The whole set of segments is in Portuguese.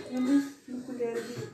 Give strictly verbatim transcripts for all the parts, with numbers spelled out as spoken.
Uma, uma colher ali.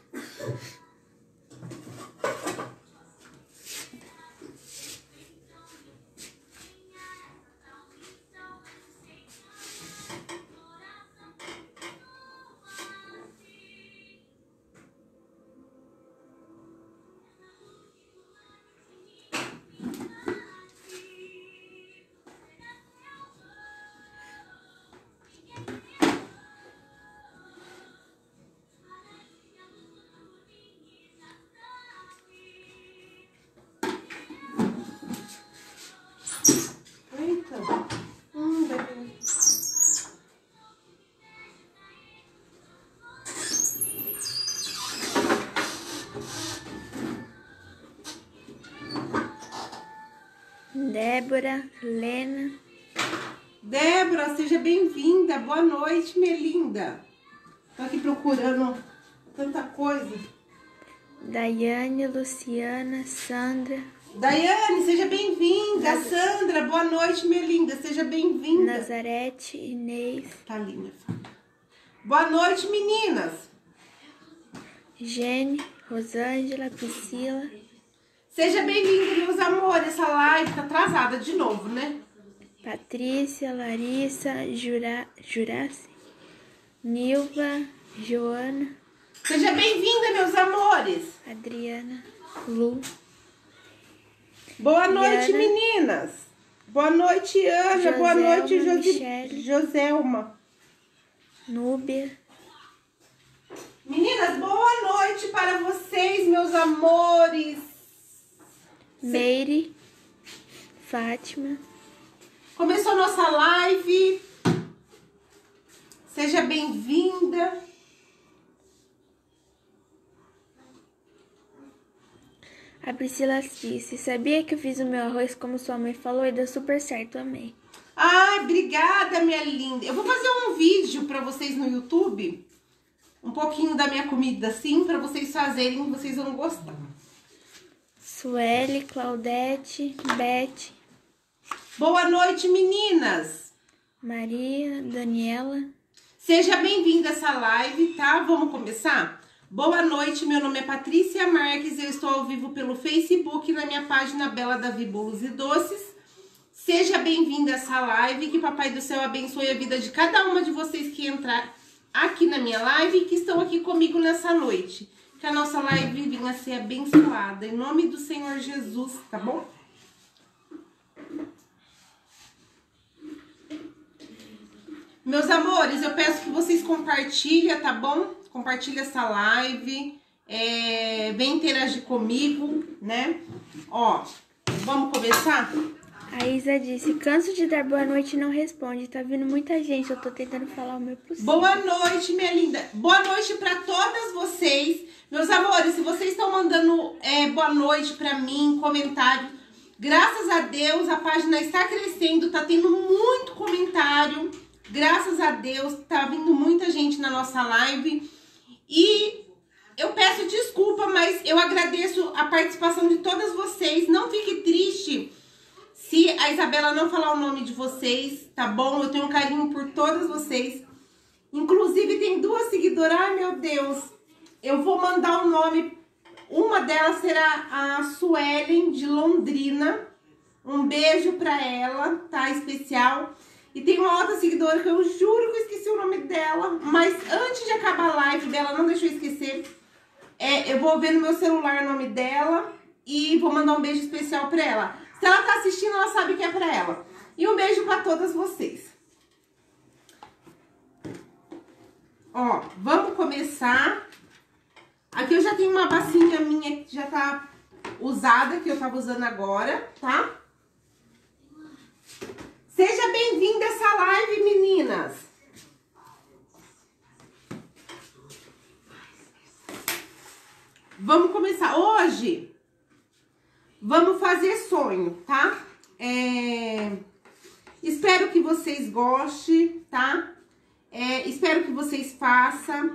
Hum, bem. Débora, Lena. Débora, seja bem-vinda. Boa noite, minha linda. Tô aqui procurando tanta coisa. Daiane, Luciana, Sandra. Daiane, seja bem-vinda. Naz... Sandra, boa noite, minha linda. Seja bem-vinda. Nazarete, Inês. Tá ali, minha filha. Boa noite, meninas. Jane, Rosângela, Priscila. Seja bem-vinda, meus amores. Essa live tá atrasada de novo, né? Patrícia, Larissa, Jura... Juraci, Nilva, Joana. Seja bem-vinda, meus amores. Adriana, Lu. Boa noite, Diana, meninas. Boa noite, Ana. Joselma, Boa noite, Josi... Michele, Joselma. Núbia. Meninas, boa noite para vocês, meus amores. Meire, Fátima. Começou nossa live. Seja bem-vinda. A Priscila disse, sabia que eu fiz o meu arroz como sua mãe falou e deu super certo, amei. Ai, obrigada, minha linda. Eu vou fazer um vídeo para vocês no YouTube. Um pouquinho da minha comida assim, para vocês fazerem, vocês vão gostar. Sueli, Claudete, Beth. Boa noite, meninas. Maria, Daniela. Seja bem-vinda a essa live, tá? Vamos começar? Boa noite, meu nome é Patrícia Marques, eu estou ao vivo pelo Facebook na minha página Bela Davi Bolos e Doces. Seja bem-vinda a essa live, que Papai do Céu abençoe a vida de cada uma de vocês que entrar aqui na minha live e que estão aqui comigo nessa noite. Que a nossa live venha a ser abençoada, em nome do Senhor Jesus, tá bom? Meus amores, eu peço que vocês compartilhem, tá bom? Compartilha essa live, é, vem interagir comigo, né? Ó, vamos começar? A Isa disse, canso de dar boa noite e não responde. Tá vindo muita gente, eu tô tentando falar o meu possível. Boa noite, minha linda. Boa noite pra todas vocês. Meus amores, se vocês estão mandando é, boa noite pra mim, comentário, graças a Deus a página está crescendo, tá tendo muito comentário. Graças a Deus, tá vindo muita gente na nossa live. E eu peço desculpa, mas eu agradeço a participação de todas vocês. Não fique triste se a Isabela não falar o nome de vocês, tá bom? Eu tenho um carinho por todas vocês. Inclusive, tem duas seguidoras. Ai, meu Deus. Eu vou mandar o nome. Uma delas será a Suelen, de Londrina. Um beijo pra ela, tá? Especial. E tem uma outra seguidora que eu juro que eu esqueci o nome dela. Mas antes de acabar a live dela, não deixa eu esquecer. É, eu vou ver no meu celular o nome dela e vou mandar um beijo especial pra ela. Se ela tá assistindo, ela sabe que é pra ela. E um beijo pra todas vocês. Ó, vamos começar. Aqui eu já tenho uma bacinha minha que já tá usada, que eu tava usando agora, tá? Seja bem-vinda a essa live, meninas. Vamos começar. Hoje, vamos fazer sonho, tá? É... Espero que vocês gostem, tá? É... Espero que vocês façam.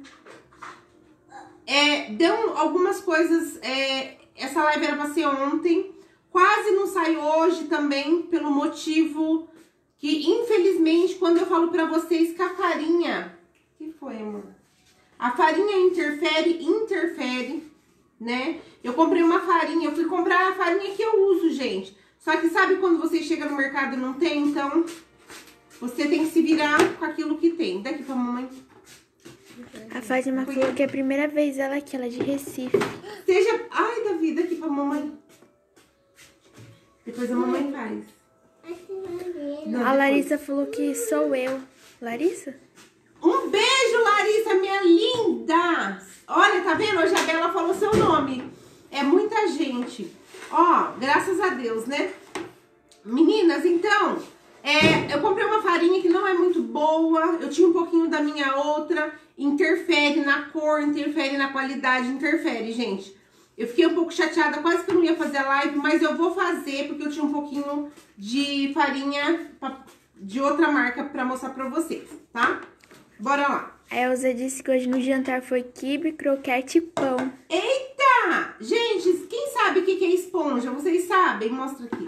É... Deu algumas coisas... É... Essa live era pra ser ontem. Quase não sai hoje também, pelo motivo que, infelizmente, quando eu falo pra vocês que a farinha... O que foi, amor? A farinha interfere, interfere, né? Eu comprei uma farinha, eu fui comprar a farinha que eu uso, gente. Só que sabe quando você chega no mercado e não tem? Então, você tem que se virar com aquilo que tem. Daqui pra mamãe. A Fátima falou que é a primeira vez ela aqui, ela é de Recife. Seja... Ai, Davi, daqui pra mamãe. Depois a mamãe faz. Não, a Larissa falou que sou eu. Larissa? Um beijo, Larissa, minha linda! Olha, tá vendo? Hoje a Bela falou seu nome. É muita gente. Ó, graças a Deus, né? Meninas, então, é, eu comprei uma farinha que não é muito boa. Eu tinha um pouquinho da minha outra. Interfere na cor, interfere na qualidade, interfere, gente. Eu fiquei um pouco chateada, quase que eu não ia fazer a live, mas eu vou fazer porque eu tinha um pouquinho de farinha de outra marca pra mostrar pra vocês, tá? Bora lá. A Elza disse que hoje no jantar foi quibe, croquete e pão. Eita! Gente, quem sabe o que é esponja? Vocês sabem? Mostra aqui.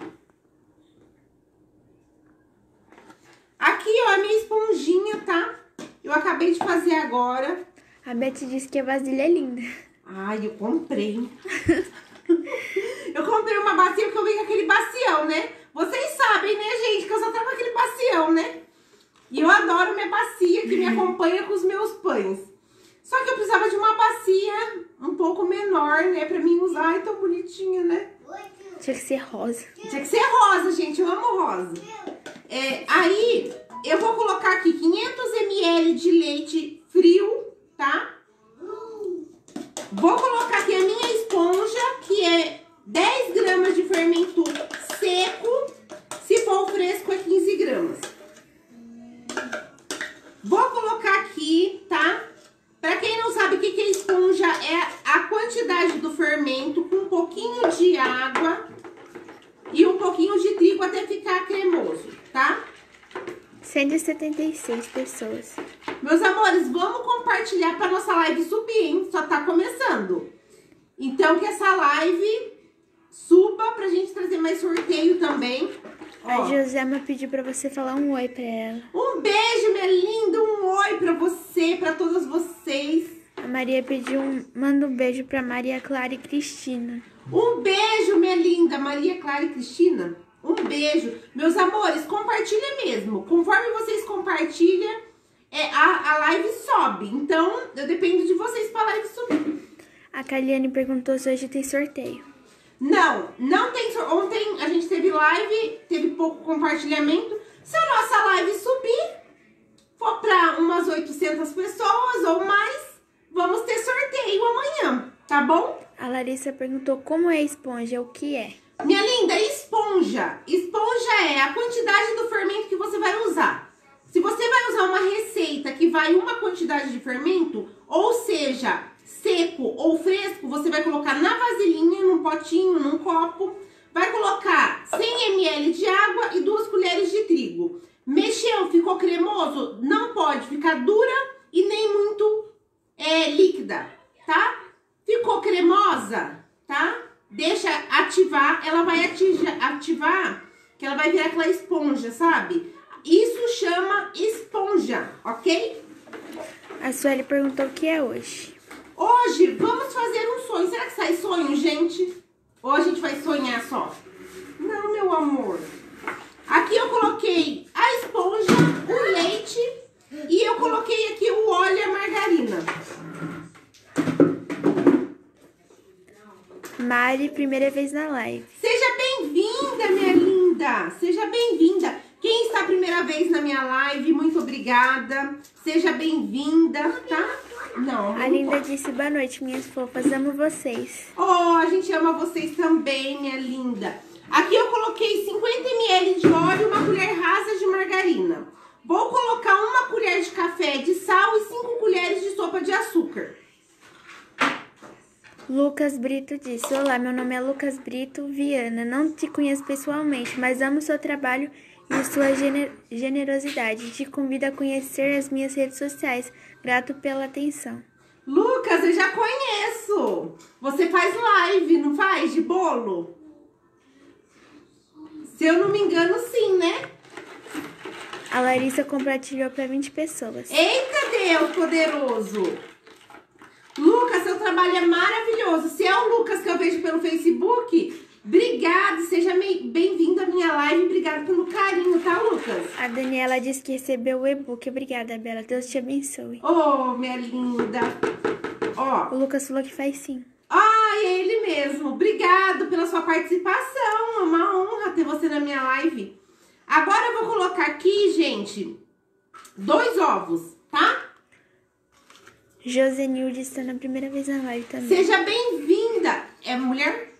Aqui, ó, a minha esponjinha, tá? Eu acabei de fazer agora. A Beth disse que a vasilha é linda. Ai, eu comprei. Eu comprei uma bacia porque eu venho com aquele bacião, né? Vocês sabem, né, gente, que eu só tenho aquele bacião, né? E eu adoro minha bacia que me acompanha com os meus pães. Só que eu precisava de uma bacia um pouco menor, né? Pra mim usar. Ai, tão bonitinha, né? Tinha que ser rosa. Tinha que ser rosa, gente. Eu amo rosa. É, aí, eu vou colocar aqui quinhentos mililitros de leite frio, tá? Vou colocar aqui a minha esponja, que é dez gramas de fermento seco. Se for fresco, é quinze gramas. Vou colocar aqui, tá? Pra quem não sabe o que é esponja, é a quantidade do fermento com um pouquinho de água e um pouquinho de trigo até ficar cremoso, tá? cento e setenta e seis pessoas. Meus amores, vamos compartilhar pra nossa live subir, hein? Só tá começando. Então, que essa live suba pra gente trazer mais sorteio também. A Ó. Josema pediu pra você falar um oi pra ela. Um beijo, minha linda, um oi pra você, pra todas vocês. A Maria pediu um... Manda um beijo pra Maria Clara e Cristina. Um beijo, minha linda Maria Clara e Cristina. Um beijo. Meus amores, compartilha mesmo. Conforme vocês compartilham, é, a, a live sobe. Então, eu dependo de vocês pra live subir. A Kaliane perguntou se hoje tem sorteio. Não, não tem sorteio. Ontem a gente teve live, teve pouco compartilhamento. Se a nossa live subir, for pra umas oitocentas pessoas ou mais, vamos ter sorteio amanhã, tá bom? A Larissa perguntou como é esponja, o que é? Minha linda, esponja. Esponja é a quantidade do fermento que você vai usar. Se você vai usar uma receita que vai uma quantidade de fermento, ou seja, seco ou fresco, você vai colocar na vasilhinha, num potinho, num copo. Vai colocar cem mililitros de água e duas colheres de trigo. Mexeu, ficou cremoso? Não pode ficar dura e nem muito é, líquida, tá? Ficou cremosa, tá? Deixa ativar, ela vai ativar, ativar, que ela vai virar aquela esponja, sabe? Isso chama esponja, ok? A Sueli perguntou o que é hoje. Hoje, vamos fazer um sonho. Será que sai sonho, gente? Ou a gente vai sonhar só? Não, meu amor. Aqui eu coloquei a esponja, o leite e eu coloquei aqui o óleo e a margarina. Mari, primeira vez na live. Seja bem-vinda, minha linda. Seja bem-vinda. Quem está a primeira vez na minha live, muito obrigada. Seja bem-vinda, tá? Não, A Linda disse boa noite, minhas fofas. Amo vocês. Oh, a gente ama vocês também, minha linda. Aqui eu coloquei cinquenta mililitros de óleo e uma colher rasa de margarina. Vou colocar uma colher de café de sal e cinco colheres de sopa de açúcar. Lucas Brito disse: olá, meu nome é Lucas Brito Viana. Não te conheço pessoalmente, mas amo seu trabalho e sua gener generosidade. Te convido a conhecer as minhas redes sociais. Grato pela atenção. Lucas, eu já conheço. Você faz live, não faz? De bolo? Se eu não me engano, sim, né? A Larissa compartilhou para vinte pessoas. Eita, Deus poderoso. Lucas, seu trabalho é maravilhoso. Se é o Lucas que eu vejo pelo Facebook, obrigado. Seja bem-vindo à minha live. Obrigado pelo carinho, tá, Lucas? A Daniela disse que recebeu o e-book. Obrigada, Bela. Deus te abençoe. Oh, minha linda. Ó. O Lucas falou que faz sim. Ah, é ele mesmo. Obrigado pela sua participação. É uma honra ter você na minha live. Agora eu vou colocar aqui, gente, dois ovos, tá? Josenilde está na primeira vez na live também. Seja bem-vinda. É mulher?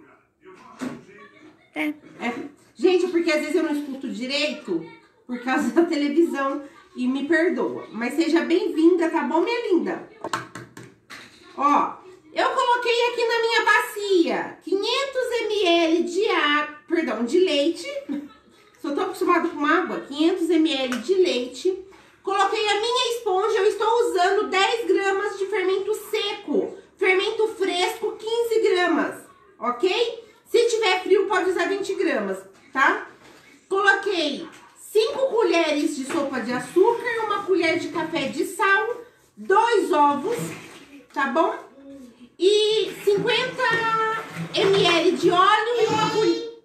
É. É. Gente, porque às vezes eu não escuto direito por causa da televisão e me perdoa. Mas seja bem-vinda, tá bom, minha linda? Ó, eu coloquei aqui na minha bacia quinhentos mililitros de água, perdão, de leite. Só tô acostumado com água. quinhentos mililitros de leite. Coloquei a minha esponja, eu estou usando dez gramas de fermento seco. Fermento fresco, quinze gramas, ok? Se tiver frio, pode usar vinte gramas, tá? Coloquei cinco colheres de sopa de açúcar, uma colher de café de sal, dois ovos, tá bom? E cinquenta mililitros de óleo e uma colher...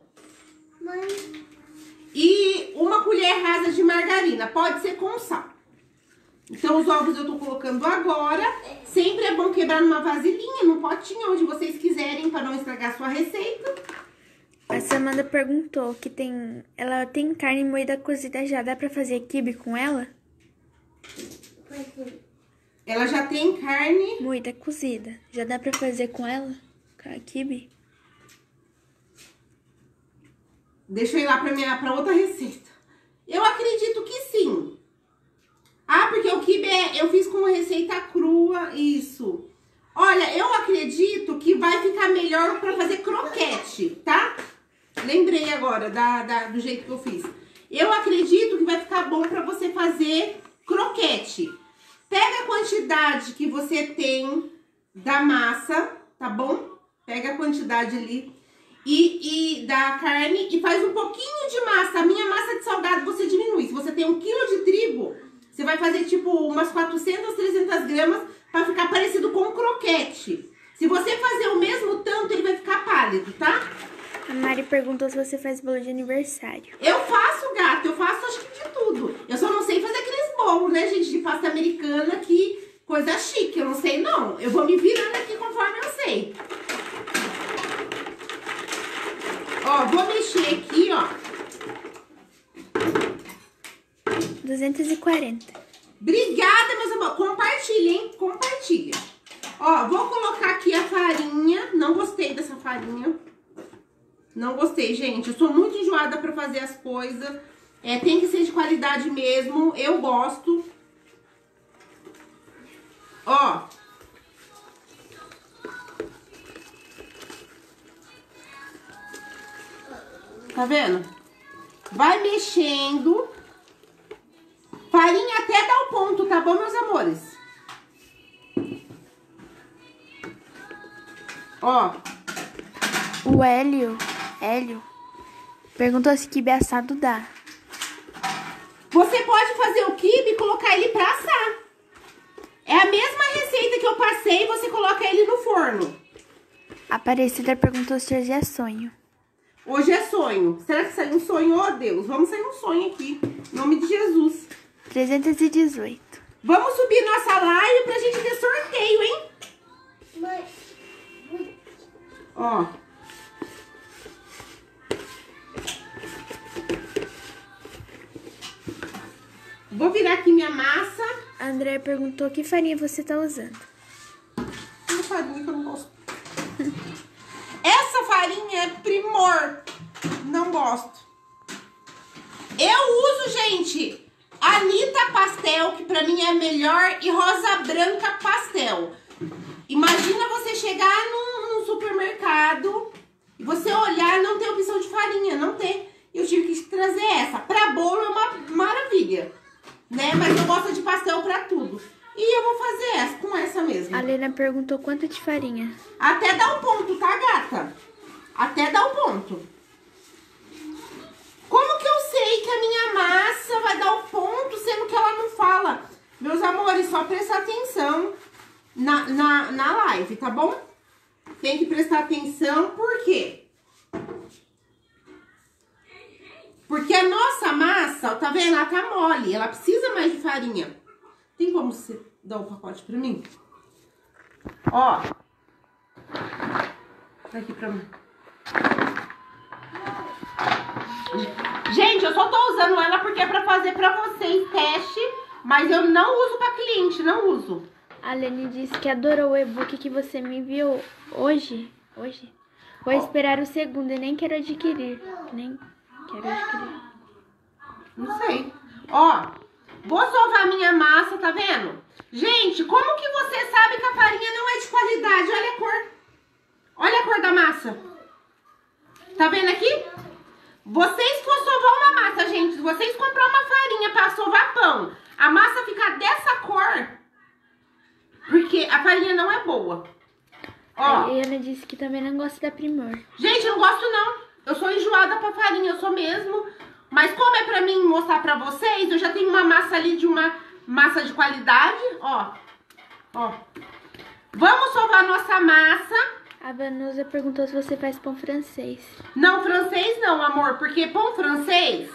E uma colher rasa de margarina, pode ser com sal. Então os ovos eu tô colocando agora. Sempre é bom quebrar numa vasilhinha, num potinho, onde vocês quiserem, para não estragar a sua receita. A Samanda perguntou que tem... Ela tem carne moída cozida já, dá pra fazer quibe com ela? Ela já tem carne... Moída cozida, já dá pra fazer com ela? Quibe? Deixa eu ir lá pra, minha, pra outra receita. Eu acredito que sim. Ah, porque o quibe é, eu fiz com receita crua, isso. Olha, eu acredito que vai ficar melhor pra fazer croquete, tá? Lembrei agora da, da, do jeito que eu fiz. Eu acredito que vai ficar bom pra você fazer croquete. Pega a quantidade que você tem da massa, tá bom? Pega a quantidade ali e, e da carne e faz um pouquinho de massa. A minha massa de salgado você diminui. Se você tem um quilo de trigo, você vai fazer tipo umas quatrocentas, trezentas gramas pra ficar parecido com um croquete. Se você fazer o mesmo tanto, ele vai ficar pálido, tá? A Mari perguntou se você faz bolo de aniversário. Eu faço, gato. Eu faço acho que de tudo. Eu só não sei fazer aqueles bolos, né, gente, de pasta americana, que coisa chique. Eu não sei, não. Eu vou me virando aqui conforme eu sei. Ó, vou mexer aqui, ó. duzentos e quarenta. Obrigada, meus amores. Compartilha, hein? Compartilha. Ó, vou colocar aqui a farinha. Não gostei dessa farinha. Não gostei, gente. Eu sou muito enjoada pra fazer as coisas. É, tem que ser de qualidade mesmo. Eu gosto. Ó. Tá vendo? Vai mexendo. Farinha até dar o ponto, tá bom, meus amores? Ó. O Hélio, Hélio perguntou se quibe assado dá. Você pode fazer o quibe e colocar ele pra assar. É a mesma receita que eu passei, você coloca ele no forno. A Aparecida perguntou se hoje é sonho. Hoje é sonho. Será que sai um sonho? Oh, Deus, vamos sair um sonho aqui. Em nome de Jesus. trezentos e dezoito. Vamos subir nossa live pra gente ter sorteio, hein? Ó. Vou virar aqui minha massa. A Andréia perguntou que farinha você tá usando. Uma farinha que eu não gosto. Essa farinha é primor. Não gosto. Eu uso, gente, Anitta Pastel, que pra mim é a melhor, e Rosa Branca Pastel. Imagina você chegar num, num supermercado e você olhar e não ter opção de farinha, não ter. Eu tive que trazer essa. Pra bolo é uma maravilha, né? Mas eu gosto de pastel pra tudo. E eu vou fazer essa, com essa mesmo. A Lena perguntou quanto de farinha. Até dar um ponto, tá, gata? Até dar um ponto. Como que eu sei que a minha massa vai dar o ponto, sendo que ela não fala? Meus amores, só prestar atenção na, na, na live, tá bom? Tem que prestar atenção, por quê? Porque a nossa massa, ó, tá vendo? Ela tá mole, ela precisa mais de farinha. Tem como você dar um pacote pra mim? Ó. Aqui pra mim. Gente, eu só tô usando ela porque é pra fazer pra vocês teste, mas eu não uso pra cliente, não uso. A Lene disse que adorou o e-book que você me enviou hoje. Hoje? Vou esperar o segundo e nem quero adquirir. Nem quero adquirir. Não sei. Ó, vou sovar minha massa, tá vendo? Gente, como que você sabe que a farinha não é de qualidade? Olha a cor. Olha a cor da massa. Tá vendo aqui? Vocês for sovar uma massa, gente, se vocês comprar uma farinha pra sovar pão, a massa ficar dessa cor, porque a farinha não é boa. Ó. A Ana disse que também não gosta da Primor. Gente, eu não gosto não. Eu sou enjoada pra farinha, eu sou mesmo. Mas como é pra mim mostrar pra vocês, eu já tenho uma massa ali de uma massa de qualidade, ó. Ó. Vamos sovar nossa massa. A Vanusa perguntou se você faz pão francês. Não, francês não, amor, porque pão francês,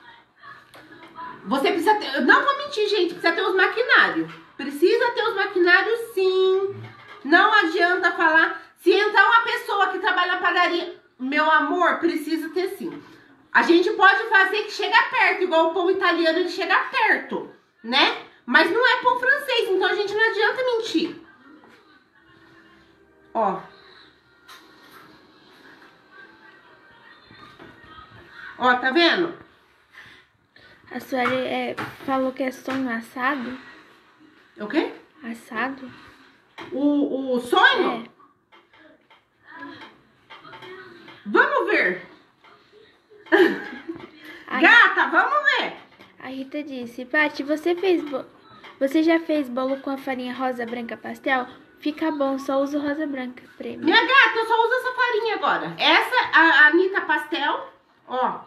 você precisa ter, eu não vou mentir, gente, precisa ter os maquinários. Precisa ter os maquinários, sim. Não adianta falar, se entrar uma pessoa que trabalha na padaria, meu amor, precisa ter sim. A gente pode fazer que chega perto, igual o pão italiano, ele chega perto, né? Mas não é pão francês, então a gente não adianta mentir. Ó. Ó, tá vendo? A Sueli é, falou que é sonho assado. O quê? Assado? O, o sonho? É. Vamos ver. A Gata, vamos ver. A Rita disse, Paty, você fez bo... você já fez bolo com a farinha rosa branca pastel? Fica bom, só uso rosa branca. Prêmio. Minha gata, eu só uso essa farinha agora. Essa, a, a Anitta Pastel, ó.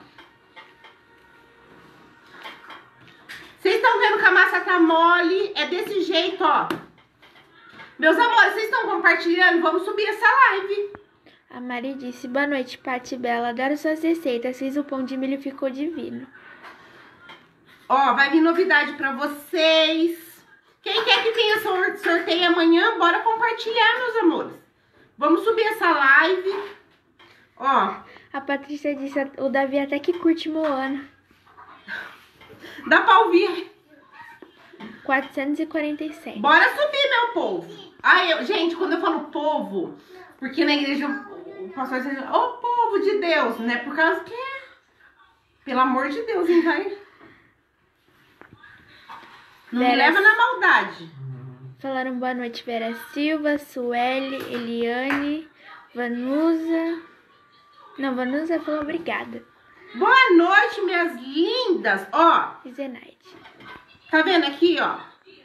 Vocês estão vendo que a massa tá mole? É desse jeito, ó. Meus amores, vocês estão compartilhando? Vamos subir essa live. A Mari disse, boa noite, Paty Bela. Adoro suas receitas. Fiz o pão de milho e ficou divino. Ó, vai vir novidade pra vocês. Quem quer que tenha sorteio amanhã, bora compartilhar, meus amores. Vamos subir essa live. Ó. A Patrícia disse, o Davi até que curte Moana. Dá pra ouvir. quatrocentos e quarenta e sete. Bora subir, meu povo. Ai, eu, gente, quando eu falo povo, porque na igreja o pastor diz, ô povo de Deus, né? Por causa que, pelo amor de Deus, hein, vai? Não me leva na maldade. Falaram boa noite, Vera Silva, Sueli, Eliane, Vanusa. Não, Vanusa falou obrigada. Boa noite, minhas lindas. Ó. E Zenaide. Tá vendo aqui, ó?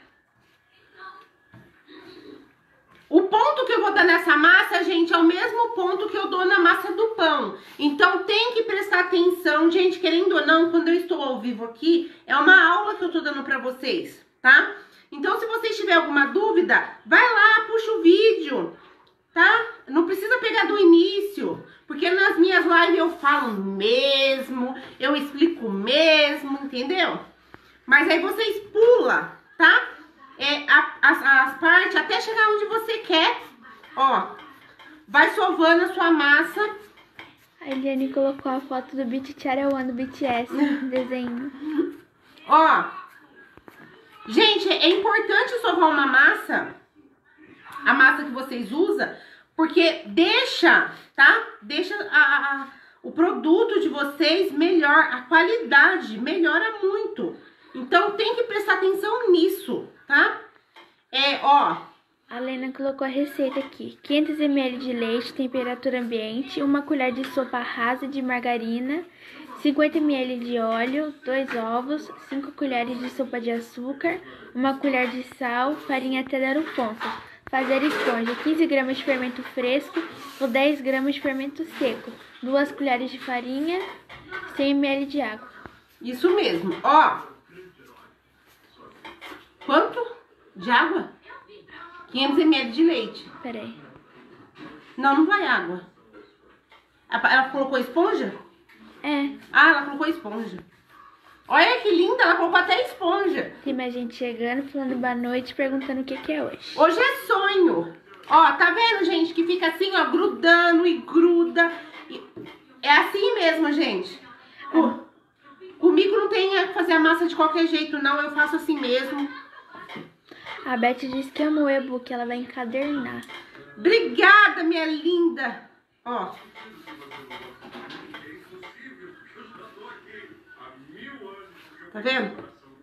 O ponto que eu vou dar nessa massa, gente, é o mesmo ponto que eu dou na massa do pão. Então tem que prestar atenção, gente, querendo ou não, quando eu estou ao vivo aqui, é uma aula que eu tô dando pra vocês, tá? Então se vocês tiverem alguma dúvida, vai lá, puxa o vídeo, tá? Não precisa pegar do início, porque nas minhas lives eu falo mesmo, eu explico mesmo, entendeu? Mas aí vocês pulam, tá? É, a, as, as partes até chegar onde você quer, ó, vai sovando a sua massa. A Eliane colocou a foto do Beat One do B T S, desenho. Ó, gente, é importante sovar uma massa, a massa que vocês usam, porque deixa, tá? Deixa a, a, o produto de vocês melhor, a qualidade melhora muito. Então tem que prestar atenção nisso, tá? É, ó. A Lena colocou a receita aqui. quinhentos mililitros de leite, temperatura ambiente, uma colher de sopa rasa de margarina, cinquenta mililitros de óleo, dois ovos, cinco colheres de sopa de açúcar, uma colher de sal, farinha até dar o ponto. Fazer esponja, quinze gramas de fermento fresco ou dez gramas de fermento seco, duas colheres de farinha, cem mililitros de água. Isso mesmo, ó. Quanto de água? quinhentos mililitros de leite. Peraí. Não, não vai água. Ela colocou esponja? É. Ah, ela colocou esponja. Olha que linda, ela colocou até esponja. Tem mais gente chegando, falando boa noite, perguntando o que, que é hoje. Hoje é sonho. Ó, tá vendo, gente, que fica assim, ó, grudando e gruda. E é assim mesmo, gente. Com, comigo não tem que fazer a massa de qualquer jeito, não. Eu faço assim mesmo. A Beth disse que amou o e-book, ela vai encadernar. Obrigada, minha linda. Ó. Tá vendo?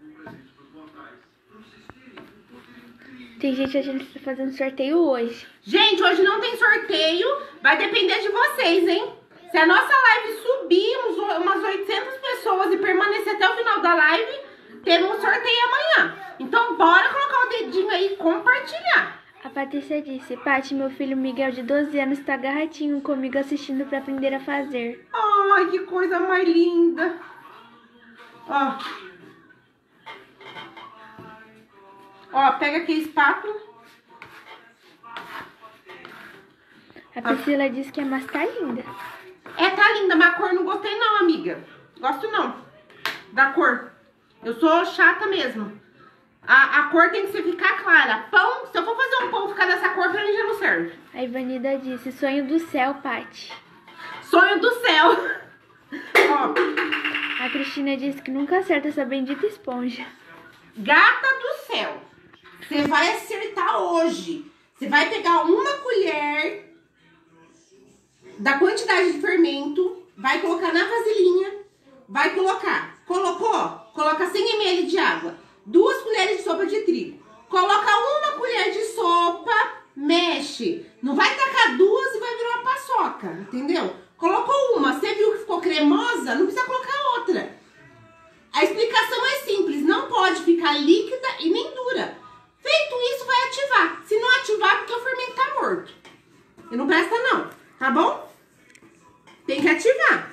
Tem gente achando que tá fazendo sorteio hoje. Gente, hoje não tem sorteio. Vai depender de vocês, hein? Se a nossa live subir uns, umas oitocentas pessoas e permanecer até o final da live, temos um sorteio amanhã. Então, bora colocar o dedinho aí e compartilhar. A Patrícia disse, Paty, meu filho Miguel de doze anos tá agarradinho comigo assistindo pra aprender a fazer. Ai, que coisa mais linda. Ó. Ó, pega aqui a espátula. A Priscila disse que a massa tá linda. É, tá linda, mas a cor não gostei não, amiga. Gosto não da cor. Eu sou chata mesmo. A, a cor tem que ser ficar clara. Pão, se eu for fazer um pão ficar dessa cor, pra mim já não serve. A Ivanida disse, sonho do céu, Paty. Sonho do céu. Ó. A Cristina disse que nunca acerta essa bendita esponja. Gata do céu. Você vai acertar hoje. Você vai pegar uma colher da quantidade de fermento, vai colocar na vasilhinha, vai colocar. Colocou? Coloca cem mililitros de água. Duas colheres de sopa de trigo. Coloca uma colher de sopa, mexe. Não vai tacar duas e vai virar uma paçoca, entendeu? Colocou uma, você viu que ficou cremosa? Não precisa colocar outra. A explicação é simples, não pode ficar líquida e nem dura. Feito isso, vai ativar. Se não ativar, é porque o fermento tá morto. E não presta não, tá bom? Tem que ativar.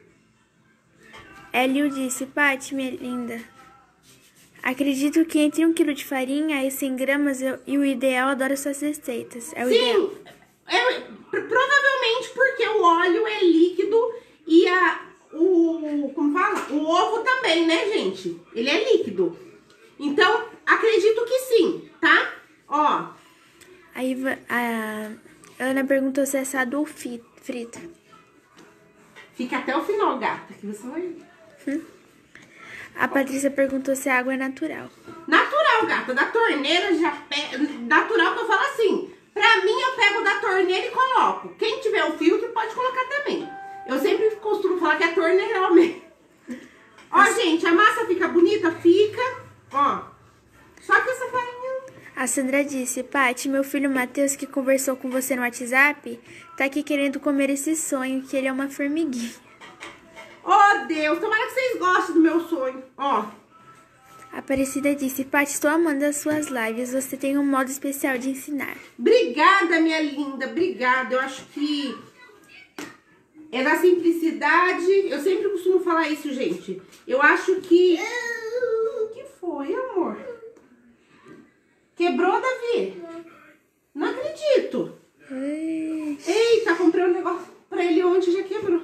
Hélio disse, Paty, minha linda, acredito que entre um quilo de farinha e cem gramas eu, e o ideal, adoro suas receitas. É o Sim, ideal. É, provavelmente porque o óleo é líquido e a, o, como fala? O ovo também, né, gente? Ele é líquido. Então, acredito que sim, tá? Ó. A, Iva, a Ana perguntou se é assado ou frito. Fica até o final, gata, que você vai ver. Hum. A Patrícia perguntou se a água é natural. Natural, gata. Da torneira já pega. Natural que eu falo assim. Pra mim, eu pego da torneira e coloco. Quem tiver o filtro, pode colocar também. Eu sempre costumo falar que é torneira mesmo. Ó, Mas... gente, a massa fica bonita? Fica. Ó. Só que essa farinha... A Sandra disse, Paty, meu filho Matheus, que conversou com você no WhatsApp, tá aqui querendo comer esse sonho, que ele é uma formiguinha. Oh, Deus, tomara que vocês gostem do meu sonho. Ó. A Aparecida disse, Paty, estou amando as suas lives, você tem um modo especial de ensinar. Obrigada, minha linda, obrigada. Eu acho que é na simplicidade, eu sempre costumo falar isso, gente. Eu acho que... O que foi, amor? Quebrou, Davi? Não acredito. Ixi. Eita, comprei um negócio pra ele ontem e já quebrou.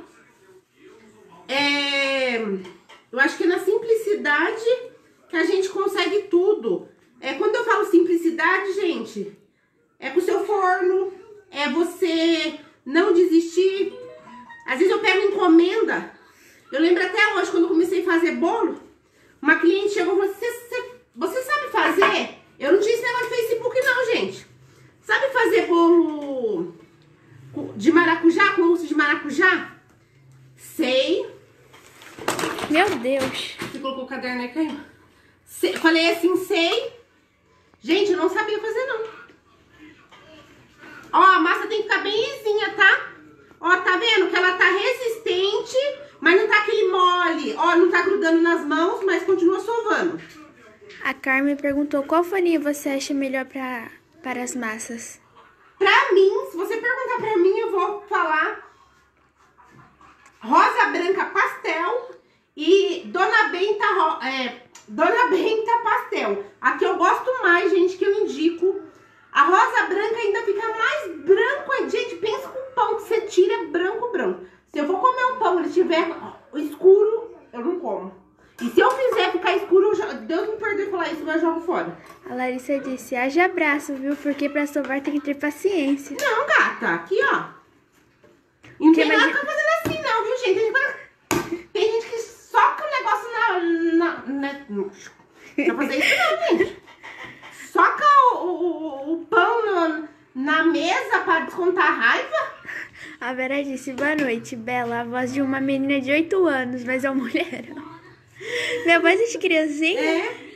É, eu acho que é na simplicidade que a gente consegue tudo. É, quando eu falo simplicidade, gente, é com o seu forno, é você não desistir. Às vezes eu pego encomenda. Eu lembro até hoje, quando eu comecei a fazer bolo, uma cliente chegou e falou, você, você, você sabe fazer? Eu não tinha esse negócio de Facebook não, gente. Sabe fazer bolo de maracujá, com mousse de maracujá? Sei. Meu Deus. Você colocou o caderno aí, caiu? Sei. Falei assim, sei. Gente, eu não sabia fazer, não. Ó, a massa tem que ficar bem lisinha, tá? Ó, tá vendo que ela tá resistente, mas não tá aquele mole. Ó, não tá grudando nas mãos, mas continua sovando. A Carmen perguntou qual farinha você acha melhor pra, para as massas. Pra mim, se você perguntar pra mim, eu vou falar rosa branca pastel e Dona Benta, é, Dona Benta pastel. A que eu gosto mais, gente, que eu indico. A rosa Patrícia disse, haja abraço, viu? Porque pra sovar tem que ter paciência. Não, gata, aqui, ó. E não Que tem nada imagina- pra fazer assim, não, viu, gente? Tem gente que, tem gente que soca o negócio na... na, na... Não precisa fazer isso não, gente. Soca o, o, o pão no, na mesa pra descontar a raiva. A Vera disse, boa noite, Bela. A voz de uma menina de oito anos, mas é uma mulher. Minha voz é de criancinha? É.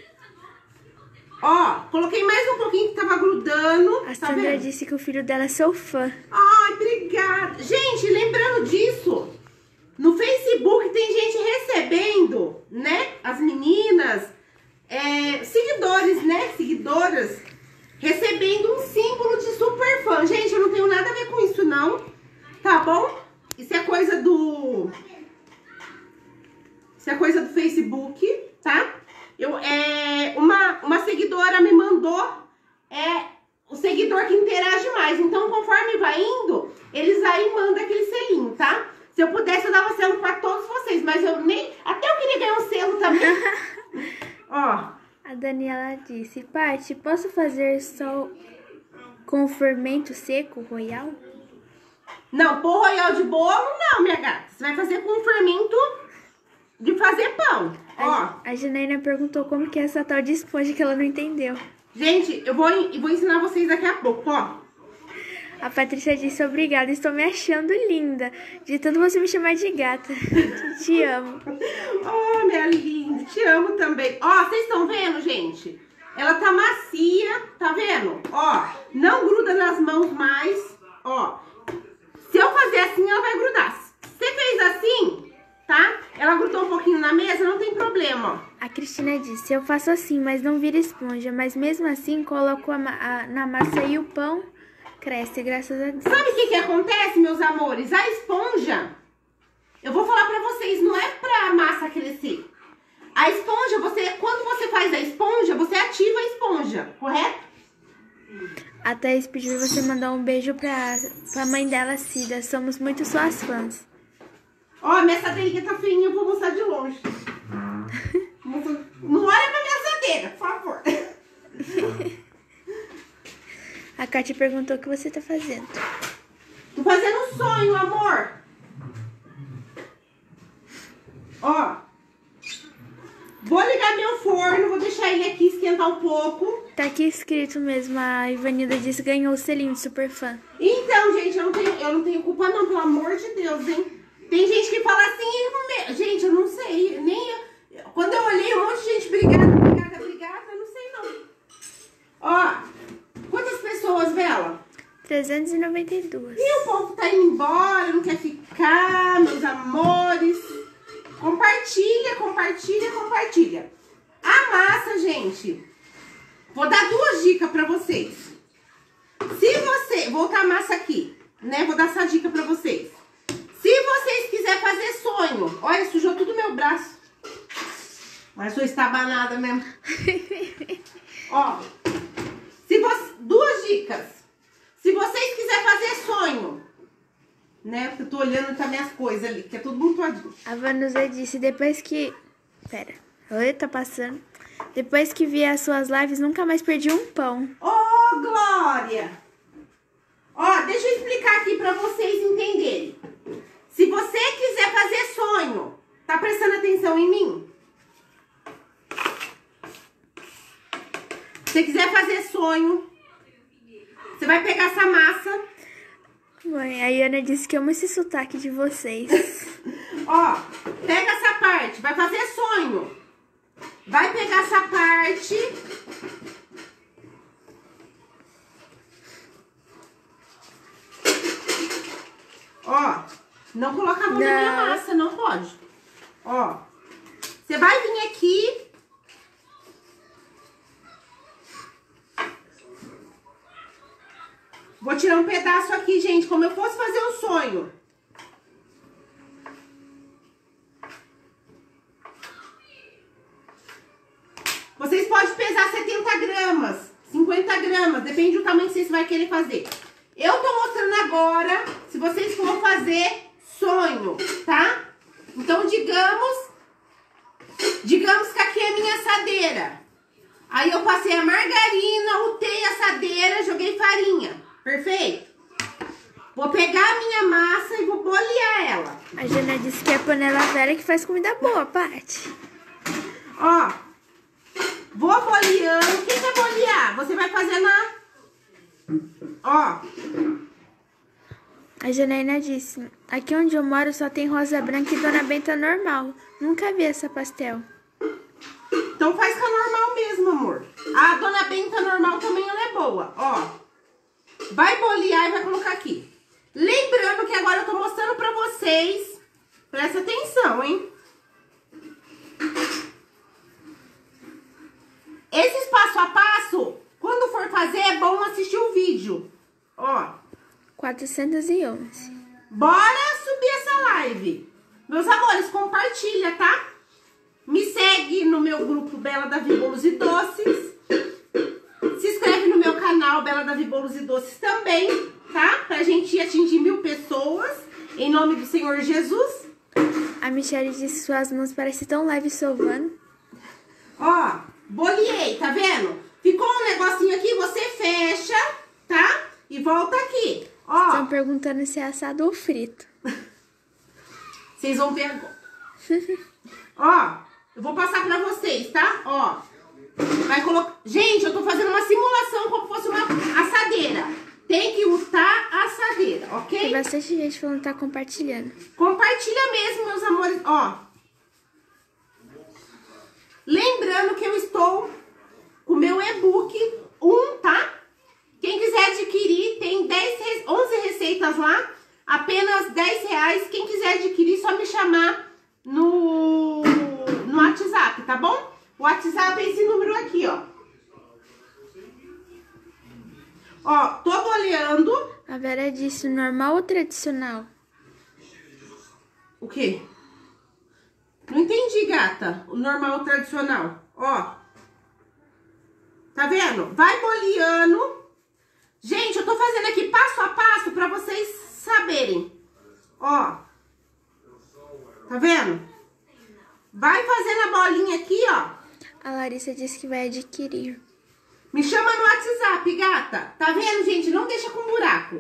Ó, coloquei mais um pouquinho que tava grudando. A Tá Sandra vendo? disse que o filho dela é seu fã. Ai, obrigada. Gente, lembrando disso, no Facebook tem gente recebendo, né? As meninas, é, seguidores, né? Seguidoras, recebendo um símbolo de super fã. Gente, eu não tenho nada a ver com isso, não. Tá bom? Isso é coisa do... Isso é coisa do Facebook, tá? Eu, é, uma, uma seguidora me mandou é, o seguidor que interage mais. Então, conforme vai indo, eles aí mandam aquele selinho, tá? Se eu pudesse, eu dava selo pra todos vocês. Mas eu nem... Até eu queria ganhar um selo também. Ó. A Daniela disse, Paty, posso fazer só com fermento seco, royal? Não, pôr royal de bolo, não, minha gata. Você vai fazer com fermento de fazer pão. Ó. A, a Janaína perguntou como que é essa tal de esponja que ela não entendeu. Gente, eu vou, eu vou ensinar vocês daqui a pouco, ó. A Patrícia disse, obrigada, estou me achando linda. De tanto você me chamar de gata. Te amo. Oh, minha linda, te amo também. Ó, vocês estão vendo, gente? Ela tá macia, tá vendo? Ó, não gruda nas mãos mais. Ó, se eu fazer assim, ela vai grudar. Se você fez assim, tá? Ela grudou um pouquinho na mesa, não tem problema, ó. A Cristina disse, eu faço assim, mas não vira esponja. Mas mesmo assim, coloco a, ma- a, na massa e o pão cresce, graças a Deus. Sabe o que que acontece, meus amores? A esponja, eu vou falar pra vocês, não é pra massa crescer. A esponja, você, quando você faz a esponja, você ativa a esponja, correto? A Thaís pediu você mandar um beijo pra, pra mãe dela, Cida. Somos muito suas fãs. Ó, minha assadeirinha tá feinha, eu vou mostrar de longe. Não olha pra minha assadeira, por favor. A Kátia perguntou o que você tá fazendo. Tô fazendo um sonho, amor. Ó. Vou ligar meu forno, vou deixar ele aqui esquentar um pouco. Tá aqui escrito mesmo, a Ivanilda disse que ganhou o selinho de super fã. Então, gente, eu não tenho, eu não tenho culpa não, pelo amor de Deus, hein? Tem gente que fala assim, gente, eu não sei, nem... eu- Quando eu olhei, um monte de gente, obrigada, obrigada, obrigada, eu não sei não. Ó, quantas pessoas, Bela? trezentos e noventa e dois. E o povo tá indo embora, não quer ficar, meus amores. Compartilha, compartilha, compartilha. A massa, gente, vou dar duas dicas pra vocês. Se você... Vou botar a massa aqui, né? Vou dar essa dica pra vocês. Se vocês quiserem fazer sonho... Olha, sujou tudo meu braço. Mas sou estabanada mesmo. Ó, se você... Duas dicas. Se vocês quiserem fazer sonho, né? Porque eu tô olhando também as coisas ali, que é tudo montadinho. A Vanusa disse, depois que... Pera, oi, tá passando. Depois que vi as suas lives, nunca mais perdi um pão. Ô, Glória! Ó, deixa eu explicar aqui pra vocês entenderem. Se você quiser fazer sonho, tá prestando atenção em mim? Se você quiser fazer sonho, você vai pegar essa massa. Mãe, a Iana disse que ama esse sotaque de vocês. Ó, pega essa parte, vai fazer sonho. Vai pegar essa parte. Ó, não coloca a mão na minha Não. massa, não pode. Ó, você vai vir aqui. Vou tirar um pedaço aqui, gente, como eu fosse fazer um sonho. Vocês podem pesar setenta gramas, cinquenta gramas, depende do tamanho que vocês vão querer fazer. Eu tô mostrando agora, se vocês for fazer sonho, tá? Então, digamos, digamos que aqui é a minha assadeira. Aí eu passei a margarina, untei a assadeira, joguei farinha. Perfeito? Vou pegar a minha massa e vou bolear ela. A Jana disse que é a panela velha que faz comida boa, Paty. Ó, vou boleando. O que que é bolear? Você vai fazer na... Ó. A Janaína disse, aqui onde eu moro só tem rosa branca e Dona Benta normal. Nunca vi essa pastel. Então faz com a normal mesmo, amor. A Dona Benta normal também ela é boa. Ó, vai bolear e vai colocar aqui. Lembrando que agora eu tô mostrando pra vocês. Presta atenção, hein? Esses passo a passo, quando for fazer, é bom assistir o vídeo. Ó. quatrocentos e onze. Bora subir essa live. Meus amores, compartilha, tá? Me segue no meu grupo Bela Davi Bolos e Doces. Se inscreve no meu canal Bela Davi Bolos e Doces também, tá? Pra gente atingir mil pessoas. Em nome do Senhor Jesus. A Michelle disse, suas mãos parecem tão leves sovando. Ó, boleei, tá vendo? Ficou um negocinho aqui, você fecha, tá? E volta aqui. Ó. Estão perguntando se é assado ou frito. Vocês vão ver agora. Ó, eu vou passar pra vocês, tá? Ó. Vai colocar... Gente, eu tô fazendo uma simulação como se fosse uma assadeira. Tem que untar a assadeira, ok? Tem bastante gente falando que tá compartilhando. Compartilha mesmo, meus amores. Ó. Lembrando que eu estou com o meu e-book um, tá? Quem quiser adquirir, tem dez, onze receitas lá. Apenas dez reais. Quem quiser adquirir, só me chamar no, no WhatsApp, tá bom? O WhatsApp é esse número aqui, ó. Ó, tô boleando. A Vera disse, normal ou tradicional? O quê? Não entendi, gata. O normal, o tradicional. Ó. Tá vendo? Vai boleando. Gente, eu tô fazendo aqui passo a passo pra vocês saberem. Ó. Tá vendo? Vai fazendo a bolinha aqui, ó. A Larissa disse que vai adquirir. Me chama no WhatsApp, gata. Tá vendo, gente? Não deixa com buraco.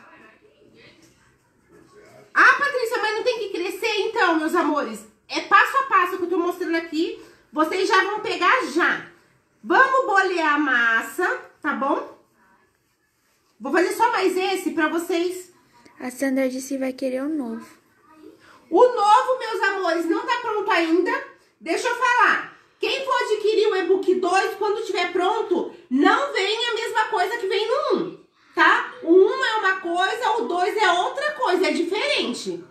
Ah, Patrícia, mas não tem que crescer? Então, meus amores, é passo a passo que eu tô mostrando aqui. Vocês já vão pegar já. Vamos bolear a massa, tá bom? Vou fazer só mais esse pra vocês. A Sandra disse que vai querer o novo. O novo, meus amores, não tá pronto ainda. Deixa eu falar. Quem for adquirir o e-book dois, quando estiver pronto, não vem a mesma coisa que vem no um, tá? O um é uma coisa, o dois é outra coisa, é diferente.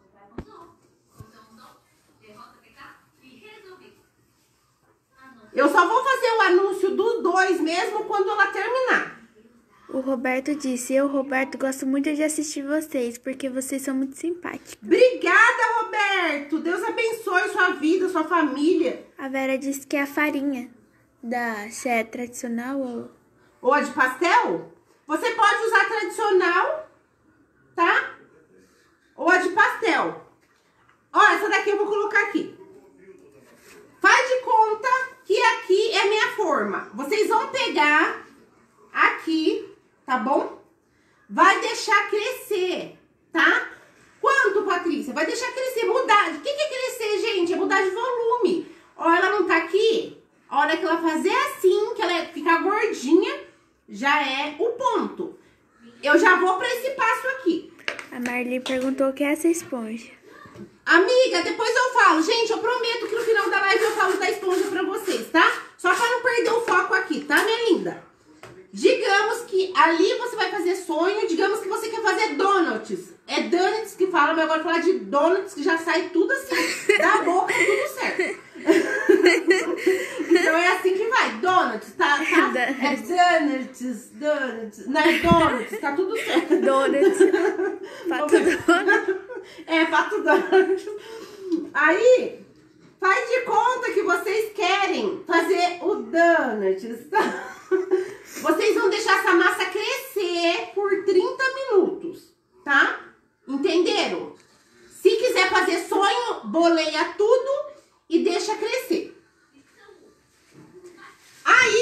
Eu só vou fazer o anúncio do dois mesmo quando ela terminar. O Roberto disse, eu, Roberto, gosto muito de assistir vocês, porque vocês são muito simpáticos. Obrigada, Roberto. Deus abençoe sua vida, sua família. A Vera disse que é a farinha, da, se é tradicional ou... Ou a de pastel? Você pode usar a tradicional, tá? Ou a de pastel. Ó, essa daqui eu vou colocar aqui. Faz de conta que aqui é a minha forma. Vocês vão pegar aqui, tá bom? Vai deixar crescer, tá? Quanto, Patrícia? Vai deixar crescer, mudar. O que que é crescer, gente? É mudar de volume. Ó, ela não tá aqui. A hora que ela fazer assim, que ela ficar gordinha, já é o ponto. Eu já vou pra esse passo aqui. A Marli perguntou o que é essa esponja. Amiga, depois eu falo. Gente, eu prometo que no final da live eu falo da esponja pra vocês, tá? Só pra não perder o foco aqui, tá, minha linda? Digamos que ali você vai fazer sonho, digamos que você quer fazer donuts. É donuts que fala, mas agora falar de donuts que já sai tudo assim, da boca, tudo certo. Então é assim que vai, donuts, tá? tá? É donuts, donuts, não é donuts, tá tudo certo. Donuts, pato donuts. É, pato donuts. Aí, faz de conta que vocês querem fazer o donuts, tá? Vocês vão deixar essa massa crescer por trinta minutos, tá? Entenderam? Se quiser fazer sonho, boleia tudo e deixa crescer. Aí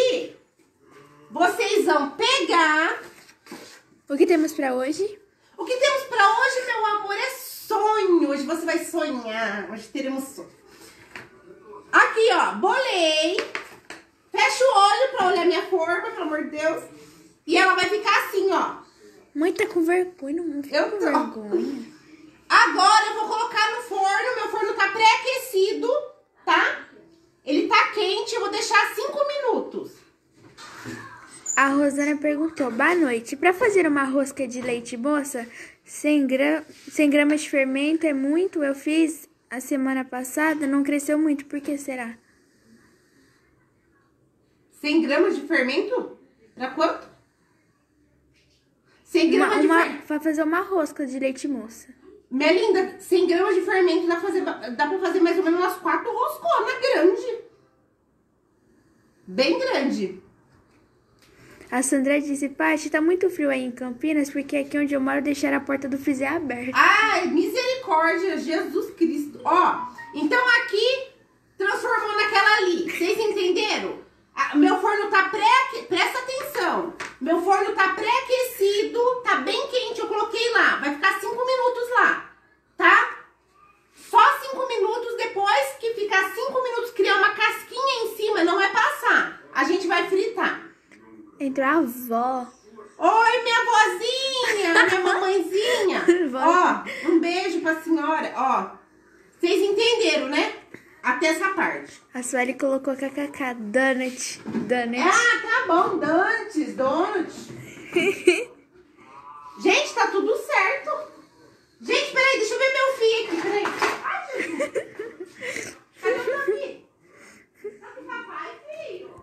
O que temos pra hoje? O que temos pra hoje, meu amor, é sonho. Hoje você vai sonhar. Hoje teremos sonho. Aqui, ó. Bolei. Fecha o olho pra olhar minha forma, pelo amor de Deus. E ela vai ficar assim, ó. Mãe, tá com vergonha. Não fica Eu com tô. vergonha. Agora eu vou colocar no forno. Meu forno tá pré-aquecido, tá? Ele tá quente. Eu vou deixar cinco minutos. A Rosana perguntou, boa noite, para fazer uma rosca de leite moça, cem gramas de fermento é muito? Eu fiz a semana passada, não cresceu muito, por que será? cem gramas de fermento? Pra quanto? cem gramas uma, de fermento. Pra fazer uma rosca de leite moça. Minha linda, cem gramas de fermento dá pra fazer, dá pra fazer mais ou menos umas quatro rosconas grande. Bem grande. A Sandra disse, Paty, tá muito frio aí em Campinas, porque aqui onde eu moro deixaram a porta do freezer aberta. Ai, misericórdia, Jesus Cristo. Ó, então aqui transformou naquela ali. Vocês entenderam? Ah, meu forno tá pré... Presta atenção. Meu forno tá pré-aquecido, tá bem quente, eu coloquei lá. Vai ficar cinco minutos lá, tá? Só cinco minutos, depois que ficar cinco minutos, criar uma casquinha em cima, não é passar. A gente vai fritar. Entrou a avó. Oi, minha vozinha, minha mamãezinha. Ó, um beijo pra senhora. Ó, vocês entenderam, né? Até essa parte. A Sueli colocou kkk, donut, donut. Ah, tá bom, donuts, donuts. Gente, tá tudo certo. Gente, peraí, deixa eu ver meu fio aqui, peraí. Ai, Jesus. Cadê o meu fio? Tá com o papai, filho?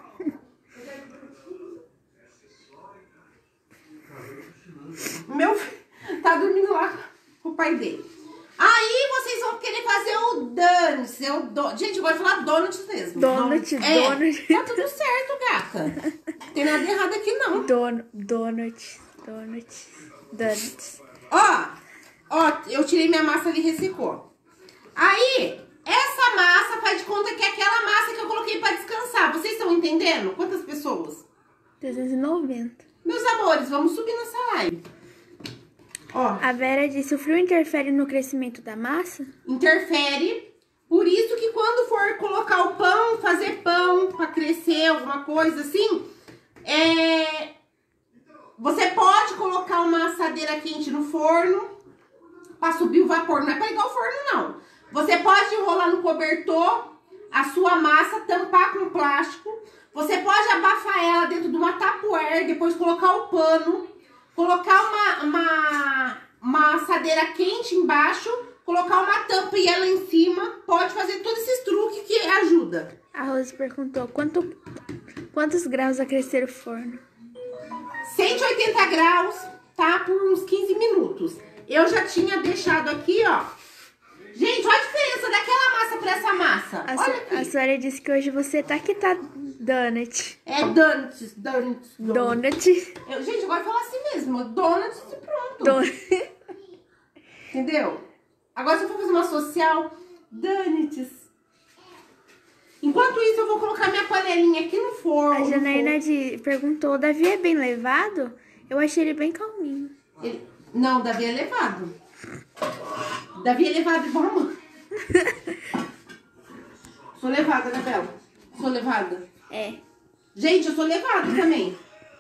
Meu filho tá dormindo lá com o pai dele. Aí vocês vão querer fazer o donuts. O do... Gente, eu gosto de falar donuts mesmo. Donut, é, donut. Tá tudo certo, gata. Não tem nada errado aqui, não. Don, donut, donut, donut. Ó, ó, eu tirei minha massa ali e ressecou. Aí, essa massa faz de conta que é aquela massa que eu coloquei pra descansar. Vocês estão entendendo? Quantas pessoas? trezentos e noventa. Meus amores, vamos subir nessa live. Ó. A Vera disse, o frio interfere no crescimento da massa? Interfere. Por isso que quando for colocar o pão, fazer pão pra crescer, alguma coisa assim, é... você pode colocar uma assadeira quente no forno pra subir o vapor. Não é pra ligar o forno, não. Você pode enrolar no cobertor a sua massa, tampar com plástico. Você pode abafar ela dentro de uma tupperware, depois colocar o pano, colocar uma, uma, uma assadeira quente embaixo, colocar uma tampa e ela em cima. Pode fazer todos esses truques que ajuda. A Rose perguntou, quanto, quantos graus a crescer o forno? cento e oitenta graus, tá? Por uns quinze minutos. Eu já tinha deixado aqui, ó. Gente, olha a diferença daquela massa pra essa massa. A, olha aqui. A Sueli disse que hoje você tá que tá donut. É donuts, donuts, donuts. Donut. Eu, gente, eu gosto de falar assim mesmo. Donuts e pronto. Donut. Entendeu? Agora se eu for fazer uma social, donuts. Enquanto isso, eu vou colocar minha panelinha aqui no forno. A Janaína de, perguntou, o Davi é bem levado? Eu achei ele bem calminho. Ele... Não, o Davi é levado. Davi é levado igual a mãe. Sou levada, né, Bela? Sou levada? É. Gente, eu sou levada também.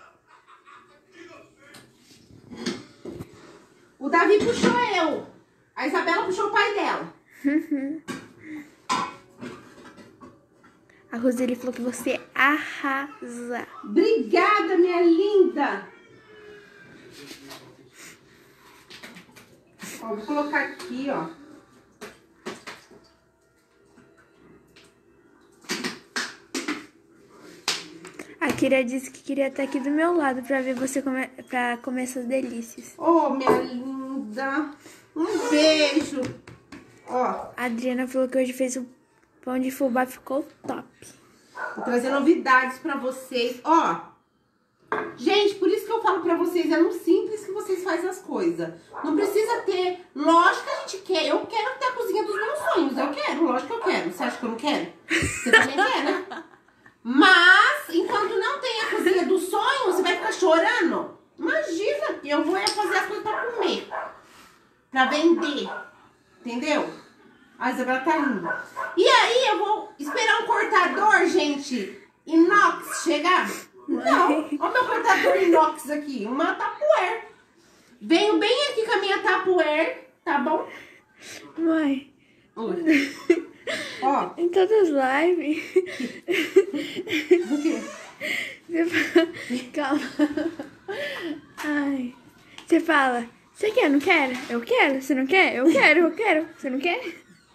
O Davi puxou eu. A Isabela puxou o pai dela. A Roseli falou que você arrasa. Obrigada, minha linda. Ó, vou colocar aqui, ó. A Kira disse que queria estar aqui do meu lado pra ver você comer, pra comer essas delícias. Ô, oh, minha linda. Um beijo. Ó. A Adriana falou que hoje fez o pão de fubá, ficou top. Vou trazer novidades pra vocês. Ó. Gente, por isso que eu falo pra vocês, é no simples que vocês fazem as coisas. Não precisa ter... Lógico que a gente quer. Eu quero ter a cozinha dos meus sonhos. Eu quero, lógico que eu quero. Você acha que eu não quero? Você também quer, né? Mas, enquanto não tem a cozinha dos sonhos, você vai ficar chorando? Imagina. imagina. E eu vou é fazer as coisas pra comer. Pra vender. Entendeu? A Isabela tá indo. E aí eu vou esperar um cortador, gente, inox chegar? Não. Olha o meu cortador inox aqui. Uma Tupperware. Venho bem aqui com a minha Tupperware, tá bom? Mãe. Oi. Ó. Em todas as lives. O quê? Você fala... Calma. Ai. Você fala, você quer, não quer? Eu quero. Você não quer? Eu quero, eu quero. Você não quer?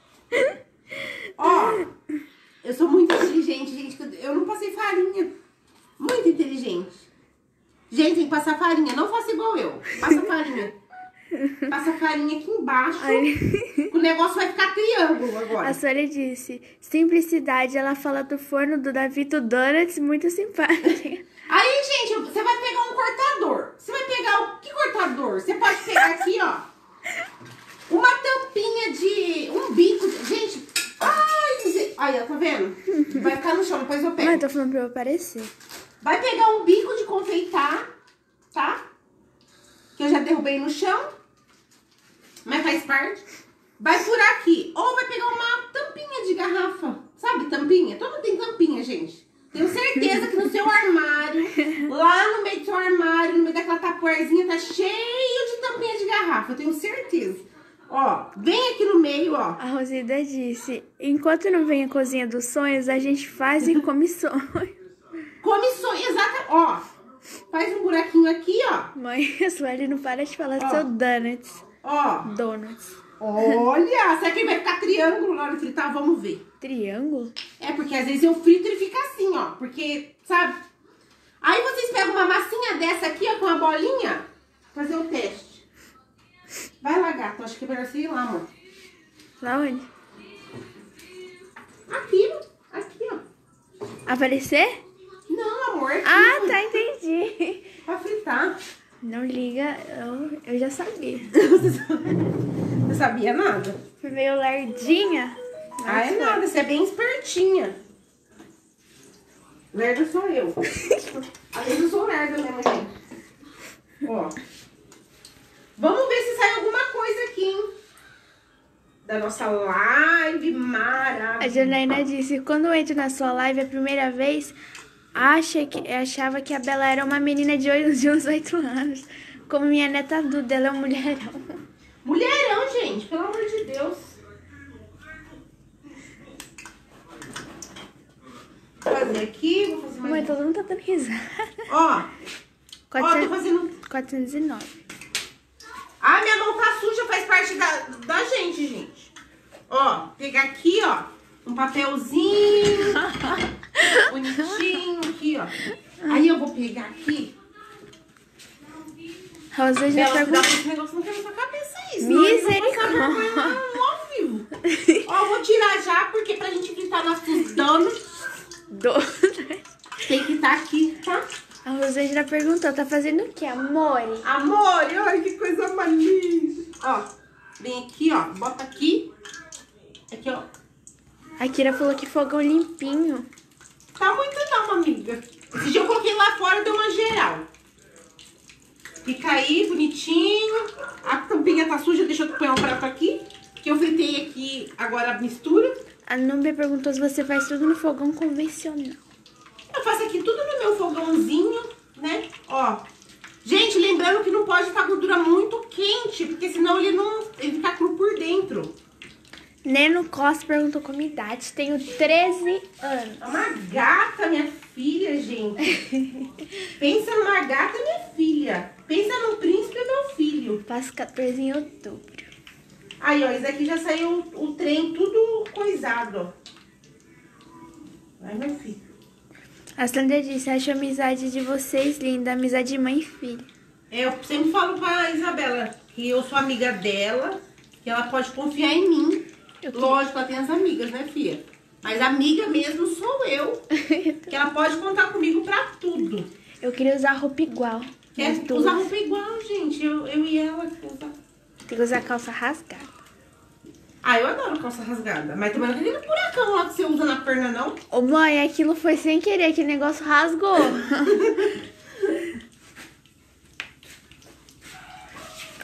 Ó. Eu sou muito inteligente, gente. Eu não passei farinha. Muito inteligente. Gente, tem que passar farinha. Não faça igual eu. Passa farinha. Passa farinha aqui embaixo. Ai. O negócio vai ficar triângulo agora. A Sônia disse, simplicidade, ela fala do forno do Davi do Donuts, muito simpática. Aí, gente, você vai pegar um cortador. Você vai pegar o... Que cortador? Você pode pegar aqui, ó. Uma tampinha de... Um bico de... Gente... Ai, aí, ó, tá vendo? Vai ficar no chão, depois eu pego. Mãe, tô falando pra eu aparecer. Vai pegar um bico de confeitar, tá? Que eu já derrubei no chão. Mas faz parte. Vai furar aqui. Ou vai pegar uma tampinha de garrafa. Sabe, tampinha? Todo mundo tem tampinha, gente. Tenho certeza que no seu armário, lá no meio do seu armário, no meio daquela tapuerzinha, tá cheio de tampinha de garrafa. Eu tenho certeza. Ó, vem aqui no meio, ó. A Rosida disse, enquanto não vem a cozinha dos sonhos, a gente faz e come sonhos. Come sonho, exata. Ó, faz um buraquinho aqui, ó. Mãe, a Sueli não para de falar Ó. seu donuts. Ó. Donuts. Olha, será que ele vai ficar triângulo na hora de fritar? Vamos ver. Triângulo? É, porque às vezes eu frito e ele fica assim, ó. Porque, sabe? Aí vocês pegam uma massinha dessa aqui, ó, com uma bolinha, fazer o teste. Vai lá, gato. Acho que é melhor você ir lá, amor. Lá onde? Aqui, ó. Aqui, ó. Aparecer? Não, amor. Aqui, Ah, ó. tá, entendi. Pra fritar. Não liga, eu, eu já sabia. Não sabia nada? Fui meio lardinha. Ah, é nada. Você é bem espertinha. Lerda sou eu. Às vezes eu sou lerda mesmo, gente. Ó. Vamos ver se sai alguma coisa aqui, hein? Da nossa live maravilhosa. A Janaína disse, quando eu entro na sua live a primeira vez, acha que, achava que a Bela era uma menina de, oito, de uns oito anos. Como minha neta Duda, ela é um mulherão. Mulherão, gente, pelo amor de Deus. Vou fazer aqui, vou fazer mais. Mãe, um. todo mundo tá dando risada. Ó, ó, quatrocentos, tô fazendo... quatrocentos e nove. Ah, minha mão tá suja, faz parte da, da gente, gente. Ó, pegar aqui, ó, um papelzinho bonitinho aqui, ó. Aí eu vou pegar aqui. Rosa já Bela, perguntou. esse negócio não tem na sua cabeça isso. não, Misericórdia. não vou passar vergonha ao vivo. Ó, eu vou tirar já, porque pra gente fritar nossos danos, tem que estar aqui, tá? A Rosângela já perguntou, tá fazendo o que, amor? Amor, olha que coisa mais linda. Ó, vem aqui, ó, bota aqui. Aqui, ó. A Kira falou que fogão limpinho. Tá muito não, amiga. Esse dia eu coloquei lá fora, deu uma geral. Fica aí, bonitinho. A tampinha tá suja, deixa eu pôr um prato aqui. Que eu fritei aqui agora a mistura. A Núbia perguntou se você faz tudo no fogão convencional. Eu faço aqui tudo no meu fogãozinho, né? Ó. Gente, lembrando que não pode estar gordura muito quente, porque senão ele não ele fica cru por dentro. Neno Costa perguntou como idade. Tenho treze anos. É uma gata, minha filha, gente. Pensa numa gata, minha filha. Pensa num príncipe, meu filho. Faço quatorze em outubro. Aí, ó, esse aqui já saiu o, o trem tudo coisado, ó. Ai, meu filho. A Sandra disse, acho a amizade de vocês linda, amizade de mãe e filha. É, eu sempre falo pra Isabela que eu sou amiga dela, que ela pode confiar em mim. Eu que- Lógico, ela tem as amigas, né, filha? Mas amiga mesmo sou eu. Que ela pode contar comigo pra tudo. Eu queria usar roupa igual. Quer nas duas. usar roupa igual, gente. Eu, eu e ela. Usar... Tem que usar calça rasgada. Ah, eu adoro calça rasgada. Mas também não tem aquele buracão lá que você usa na perna, não. Ô mãe, aquilo foi sem querer, aquele negócio rasgou.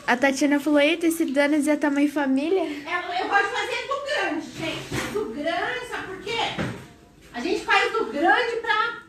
A Tatiana falou, eita, esse Danas é tamanho família? É, eu gosto de fazer do grande, gente. Do grande, sabe por quê? A gente faz do grande pra...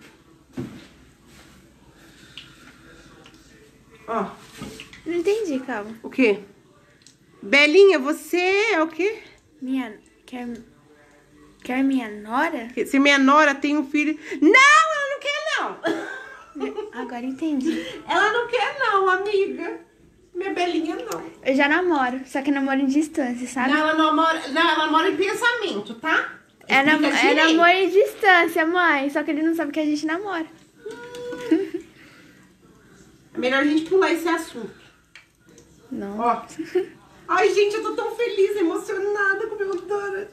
Ó. Não entendi, calma. O quê? Belinha, você é o quê? Minha... Quer... Quer minha nora? Se minha nora tem um filho... Não, ela não quer, não. Agora entendi. Ela não quer, não, amiga. Minha Belinha, não. Eu já namoro, só que namoro em distância, sabe? Não, ela namora, não, ela namora em pensamento, tá? É, nam Explica é direito. namoro em distância, mãe. Só que ele não sabe que a gente namora. É melhor a gente pular esse assunto. Não. Ó. Ai, gente, eu tô tão feliz, emocionada com o meu Donald.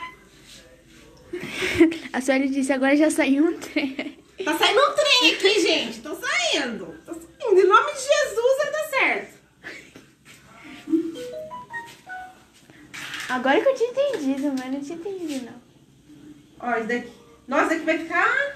A senhora disse, agora já saiu um trem. Tá saindo um trem aqui, gente. Tô saindo. Tô saindo. Em nome de Jesus vai dar certo. Agora que eu tinha entendido, mas não tinha entendido, não. Ó, isso daqui. Nossa, isso aqui vai ficar...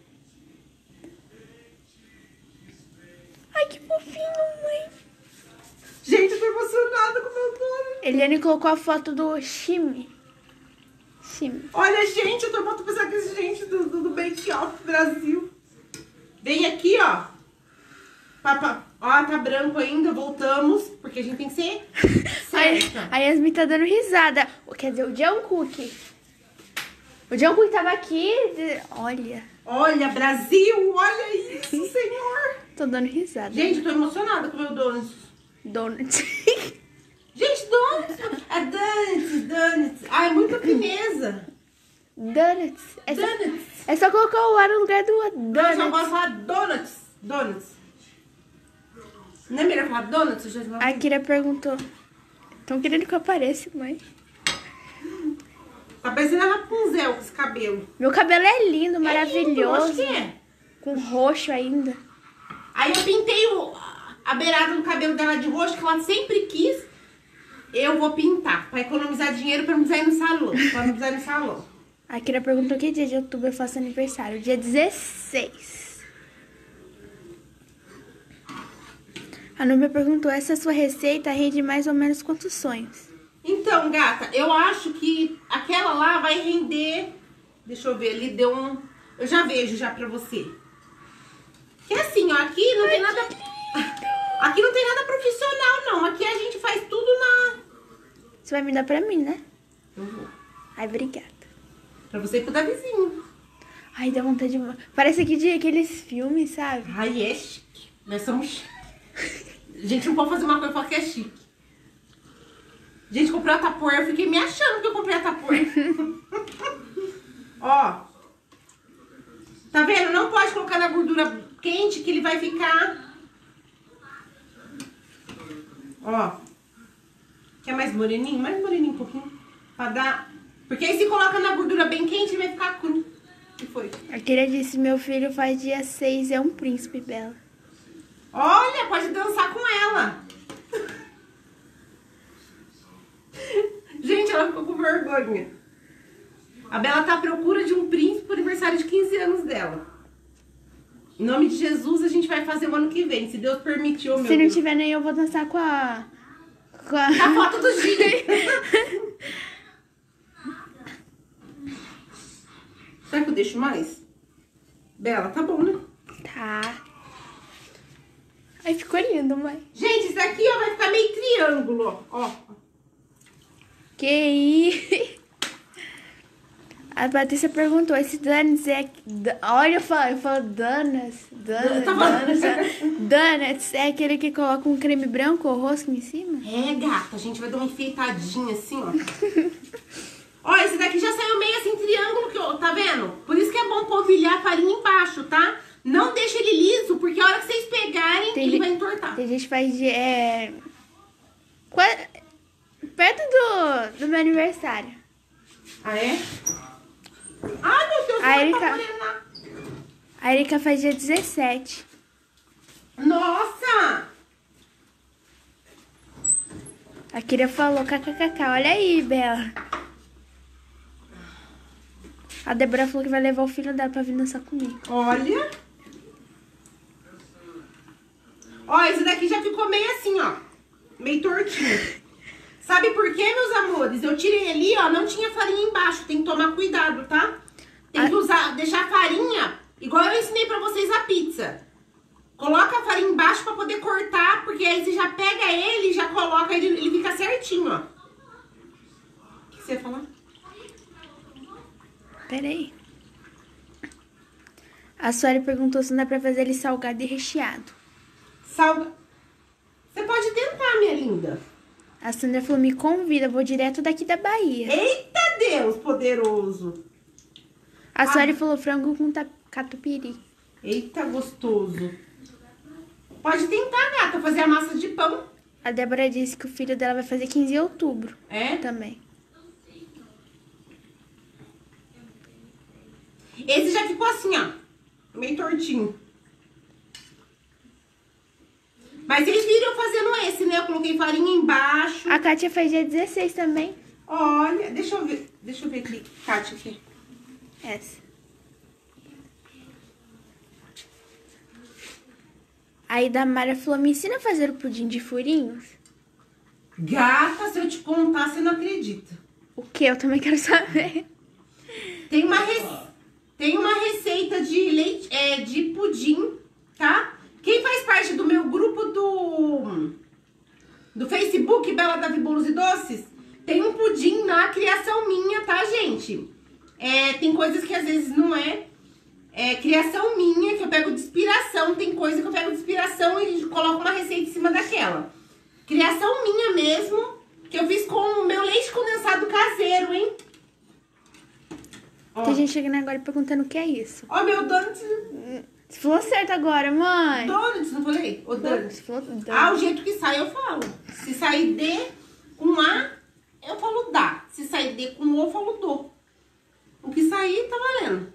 Ai, que fofinho, mãe. Gente, eu tô emocionada com o meu Donald. Eliane colocou a foto do Shimi. Shimi. Olha, gente, eu tô muito pensando que esse gente do, do, do Bake Off Brasil. Vem aqui, ó. Papa. Ó, tá branco ainda, voltamos. Porque a gente tem que ser Aí, certa. a Yasmin tá dando risada. Quer dizer, o Jungkook. O Jungkook tava aqui. de- Olha, Olha, Brasil, olha isso, Senhor. tô dando risada. Gente, eu tô emocionada com o meu Donuts. Donut. Gente, Donuts. É Donuts, Donuts. Ai, muita fineza. Donuts. É só, Donuts. é só colocar o ar no lugar do Não, eu já Donuts. posso falar Donuts. Donuts. Não é melhor falar Donuts? Já A Kira perguntou. Estão querendo que eu apareça, mãe? Tá parecendo a Rapunzel com esse cabelo. Meu cabelo é lindo, É maravilhoso. lindo, eu acho que é. Com roxo ainda. Aí eu pintei o, a beirada do cabelo dela de roxo, que ela sempre quis. Eu vou pintar, pra economizar dinheiro, pra não precisar ir no salão. Pra não precisar ir no salão. A Kira perguntou que dia de outubro eu faço aniversário. Dia dezesseis. A Núbia perguntou, essa sua receita rende mais ou menos quantos sonhos? Então, gata, eu acho que aquela lá vai render... Deixa eu ver, ali deu um... Eu já vejo já pra você. Que assim, ó, aqui não tem nada... Aqui não tem nada profissional, não. Aqui a gente faz tudo na... Você vai me dar pra mim, né? Eu vou. Ai, obrigada. Pra você e pro Davizinho. Ai, dá vontade de... Parece aqui de aqueles filmes, sabe? Ai, é chique. Nós somos chique. A gente não pode fazer uma coisa e falar que é chique. Gente, comprei a Tupperware. Eu fiquei me achando que eu comprei a Tupperware. Ó. Tá vendo? Não pode colocar na gordura quente que ele vai ficar... Ó. Quer mais moreninho? Mais moreninho um pouquinho. Pra dar... Porque aí se coloca na gordura bem quente, ele vai ficar cru. O que foi? A Kira disse, meu filho faz dia seis, é um príncipe, Bela. Olha, pode dançar com ela. Gente, ela ficou com vergonha. A Bela tá à procura de um príncipe pro aniversário de quinze anos dela. Em nome de Jesus, a gente vai fazer o ano que vem, se Deus permitir, oh, meu Se não Deus. tiver nem eu, vou dançar com a... Com a... A foto do Gini. Será que eu deixo mais? Bela, tá bom, né? Tá. Ai, ficou lindo, mãe. Gente, isso daqui ó, vai ficar meio triângulo, ó. ó. Que isso? A Patrícia perguntou, esse Donuts é... Olha, eu falo, eu falo Donuts, Donuts, Tá bom. Donuts. Donuts é aquele que coloca um creme branco ou rosco em cima? É, gata, a gente vai dar uma enfeitadinha assim, ó. Ó, esse daqui já saiu meio assim, triângulo, que, ó, tá vendo? Por isso que é bom polvilhar a farinha embaixo, tá? Não deixa ele liso, porque a hora que vocês pegarem, Tem ele gente- vai entortar. Tem gente que faz de... É... qua- Perto do, do meu aniversário. Ah, é? Ai, meu Deus, A vai Erika- pra morenar. A Erika faz dia dezessete. Nossa! A Kira falou, kkkk, olha aí, Bela. A Débora falou que vai levar o filho dela pra vir dançar comigo. Olha. Ó, esse daqui já ficou meio assim, ó. meio tortinho. Sabe por quê, meus amores? Eu tirei ali, ó, não tinha farinha embaixo. Tem que tomar cuidado, tá? Tem que usar, deixar a farinha, igual eu ensinei pra vocês a pizza. Coloca a farinha embaixo pra poder cortar, porque aí você já pega ele e já coloca, ele, ele fica certinho, ó. O que você ia falar? Peraí. A Sueli perguntou se não dá pra fazer ele salgado e recheado. Salga... Você pode tentar, minha linda. A Sandra falou, me convida, vou direto daqui da Bahia. Eita Deus poderoso. A Ah. Sueli falou frango com catupiry. Eita, gostoso. Pode tentar, gata, fazer a massa de pão. A Débora disse que o filho dela vai fazer quinze de outubro. É? Também. Esse já ficou assim, ó. Meio tortinho. Mas vocês viram eu fazendo esse, né? Eu coloquei farinha embaixo. A Kátia fez dia dezesseis também. Olha, deixa eu ver. Deixa eu ver aqui. Kátia aqui. Essa. Aí da Mara falou, me ensina a fazer o pudim de furinhos? Gata, se eu te contar, você não acredita. O que? Eu também quero saber. Tem uma, rece... Tem uma receita de leite, é, de pudim, tá? Quem faz parte do meu grupo do, do Facebook, Bela Davi Bolos e Doces, tem um pudim na criação minha, tá, gente? É, tem coisas que às vezes não é, é criação minha, que eu pego de inspiração. Tem coisa que eu pego de inspiração e coloco uma receita em cima daquela. Criação minha mesmo, que eu fiz com o meu leite condensado caseiro, hein? Ó. Tem gente chegando agora perguntando o que é isso. Ó, meu donut. Você falou certo agora, mãe. Donuts, não falei? O donut. Você falou donut. Ah, o jeito que sai eu falo. Se sair D com A, eu falo dá. Se sair D com O, eu falo do. O que sair, tá valendo.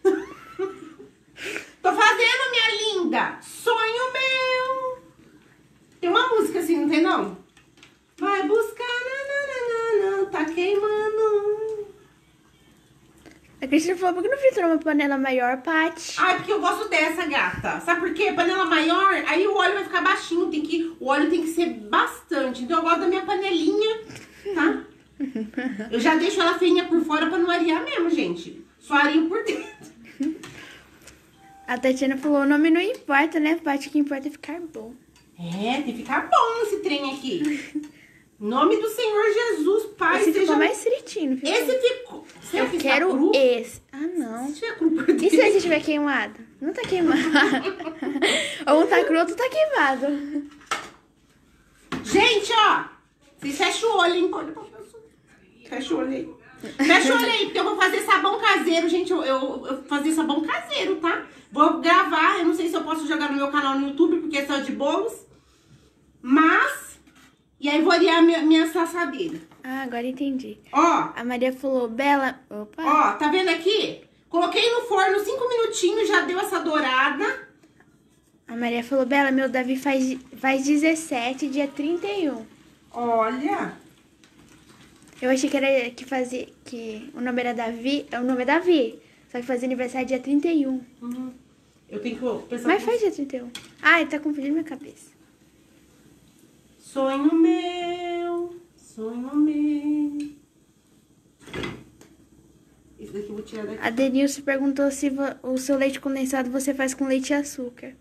Tô fazendo, minha linda. Sonho meu. Tem uma música assim, não tem não? Vai buscar, nananana, tá queimando. A Cristina falou, por que não fritou uma panela maior, Paty? Ai, porque eu gosto dessa, gata. Sabe por quê? Panela maior, aí o óleo vai ficar baixinho. Tem que, o óleo tem que ser bastante. Então eu gosto da minha panelinha, tá? Eu já deixo ela feinha por fora pra não arear mesmo, gente. Só ario por dentro. A Tatiana falou, o nome não importa, né, Paty? O que importa é ficar bom. É, tem que ficar bom esse trem aqui. Em nome do Senhor Jesus, Pai, Esse seja... ficou mais fritinho. Ficou. Esse ficou... Será Eu que quero está cru? esse. Ah, não. Se tiver cru por E se dentro? esse estiver queimado? Não tá queimado. Ou um tá cru, outro tá queimado. Gente, ó. Vocês fecham o olho, hein? Olha pra pessoa. Fecha o olho aí. Fecha o olho aí, porque eu vou fazer sabão caseiro, gente. Eu, eu, eu vou fazer sabão caseiro, tá? Vou gravar. Eu não sei se eu posso jogar no meu canal no YouTube, porque é só de bolos. Mas... E aí vou arear minha, minha assadeira. Ah, agora entendi. Ó. A Maria falou, Bela... Opa. Ó, tá vendo aqui? Coloquei no forno cinco minutinhos, já deu essa dourada. A Maria falou, Bela, meu Davi faz, faz dezessete, dia trinta e um. Olha. Eu achei que era que fazia... Que o nome era Davi... O nome é Davi. Só que fazia aniversário dia trinta e um. Uhum. Eu tenho que pensar... Mas faz dia trinta e um. Ai, tá confundindo minha cabeça. Sonho meu, sonho meu. Esse daqui eu vou tirar daqui. A Denilson perguntou se vo- o seu leite condensado você faz com leite e açúcar.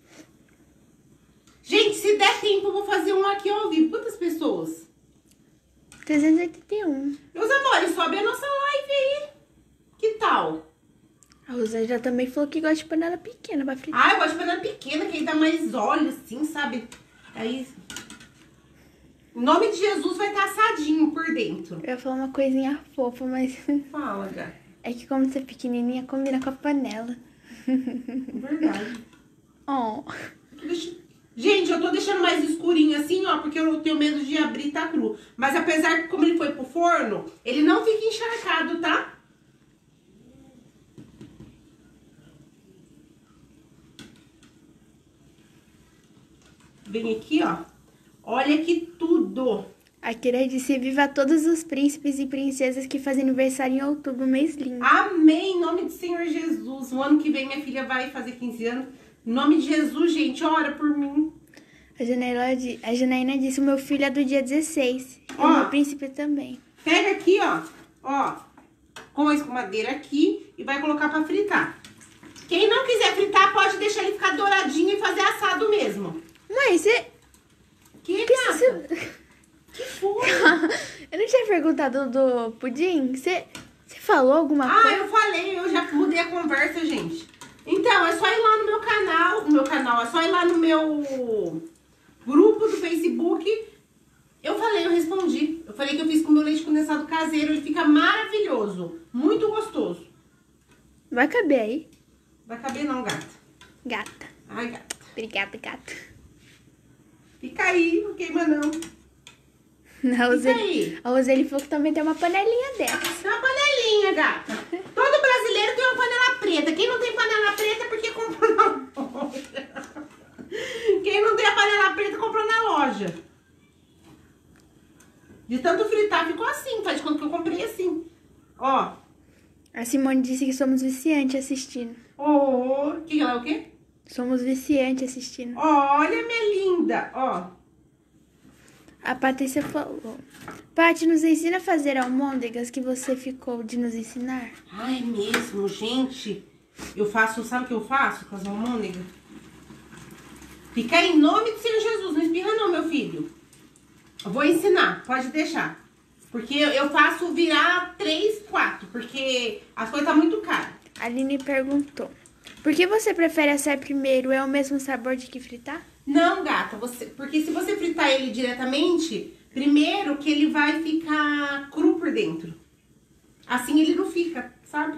Gente, se der tempo, eu vou fazer um aqui ao vivo. Quantas pessoas? trezentos e oitenta e um. Meus amores, sobe a nossa live aí. Que tal? A Rosângela também falou que gosta de panela pequena pra fritar. Ah, eu gosto de panela pequena, que aí dá mais óleo, assim, sabe? Aí... Em nome de Jesus vai estar assadinho por dentro. Eu ia falar uma coisinha fofa, mas... Fala, gata. É que como você é pequenininha, combina com a panela. Verdade. Oh. Deixa- Gente, eu tô deixando mais escurinho assim, ó, porque eu tenho medo de abrir e tá cru. Mas apesar que como ele foi pro forno, ele não fica encharcado, tá? Vem aqui, ó. Olha que tudo. A Kira disse, viva todos os príncipes e princesas que fazem aniversário em outubro, mês lindo. Amém, em nome do Senhor Jesus. O ano que vem minha filha vai fazer quinze anos. Em nome de Jesus, gente, ora por mim. A Janaína, di- a Janaína disse, o meu filho é do dia dezesseis. E Ó. o meu príncipe também. Pega aqui, ó. Ó. Com a escumadeira aqui e vai colocar pra fritar. Quem não quiser fritar, pode deixar ele ficar douradinho e fazer assado mesmo. Mãe, você... Que, que gata? você- Que foi? Eu não tinha perguntado do pudim? Você, você falou alguma Ah, coisa? eu falei, eu já mudei a conversa, gente. Então, é só ir lá no meu canal, no meu canal, é só ir lá no meu grupo do Facebook. Eu falei, eu respondi. Eu falei que eu fiz com meu leite condensado caseiro, ele fica maravilhoso, muito gostoso. Vai caber aí. Vai caber não, gata. Gata. Ai, gata. Obrigada, gata. Fica aí, não queima não. A Fica Roseli, aí. a Roseli falou que também tem uma panelinha dessa. Tem uma panelinha, gata. Todo brasileiro tem uma panela preta. Quem não tem panela preta é porque comprou na loja. Quem não tem a panela preta comprou na loja. De tanto fritar, ficou assim. Faz de conta que eu comprei assim. Ó. A Simone disse que somos viciantes assistindo. Ô, que ela é o quê? Somos viciantes assistindo. Olha, minha linda. Ó. A Patrícia falou. Paty, nos ensina a fazer almôndegas que você ficou de nos ensinar. Ai, mesmo, gente. Eu faço, sabe o que eu faço com as almôndegas? Fica em nome do Senhor Jesus. Não espirra não, meu filho. Eu vou ensinar, pode deixar. Porque eu, eu faço virar três, quatro. Porque as coisas tá muito caras. A Aline perguntou. Por que você prefere assar primeiro? É o mesmo sabor de que fritar? Não, gata, você, porque se você fritar ele diretamente, primeiro que ele vai ficar cru por dentro. Assim ele não fica, sabe?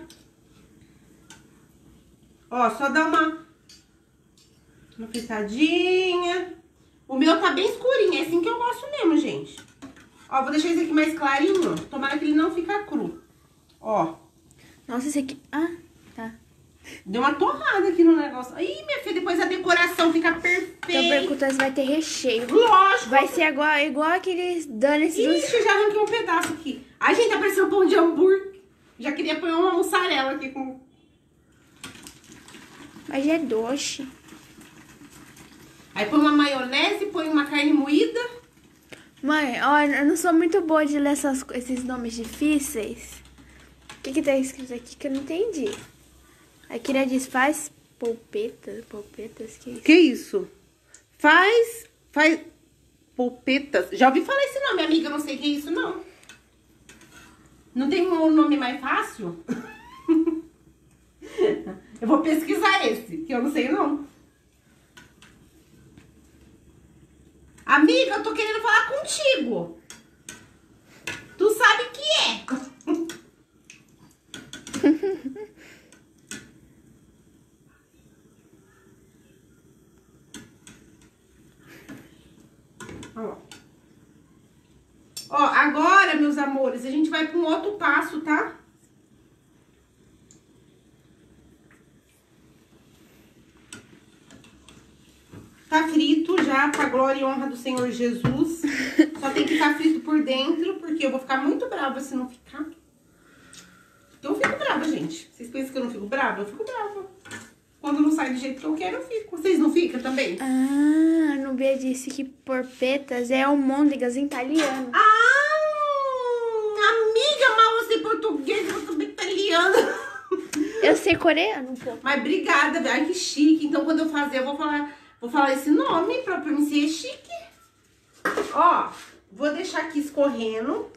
Ó, só dá uma, uma fritadinha. O meu tá bem escurinho, é assim que eu gosto mesmo, gente. Ó, vou deixar esse aqui mais clarinho, tomara que ele não fica cru. Ó. Nossa, esse aqui... Ah, tá. Deu uma torrada aqui no negócio. Ih, minha filha, depois a decoração fica perfeita. Então, perguntas vai ter recheio. Lógico. Vai ser igual, igual aqueles donuts dos... Ixi, eu já arranquei um pedaço aqui. Ai, gente, tá parecendo um pão de hambúrguer. Já queria pôr uma mussarela aqui com... Mas é doce. Aí põe uma maionese, põe uma carne moída. Mãe, olha, eu não sou muito boa de ler essas, esses nomes difíceis. O que que tá escrito aqui que eu não entendi? A Kira diz, faz polpetas, polpetas, que é isso? Que isso? Faz... Faz... Polpetas. Já ouvi falar esse nome, amiga. Eu não sei o que é isso, não. Não tem um nome mais fácil? Eu vou pesquisar esse, que eu não sei, não. Amiga, eu tô querendo falar contigo. Tu sabe o que é. Ó. Ó, agora, meus amores, a gente vai para um outro passo, tá? Tá frito já, pra glória e honra do Senhor Jesus. Só tem que estar frito por dentro, porque eu vou ficar muito brava se não ficar. Eu fico brava, gente. Vocês pensam que eu não fico brava? Eu fico brava. Quando não sai do jeito que eu quero, eu fico. Vocês não ficam também? Ah, a Nubia disse que porpetas é almôndegas em italiano. Ah, amiga, mal você português, eu sou italiano. Eu sei coreano um pouco. Mas obrigada, ai que chique. Então quando eu fazer, eu vou falar, vou falar esse nome pra, pra mim ser chique. Ó, vou deixar aqui escorrendo.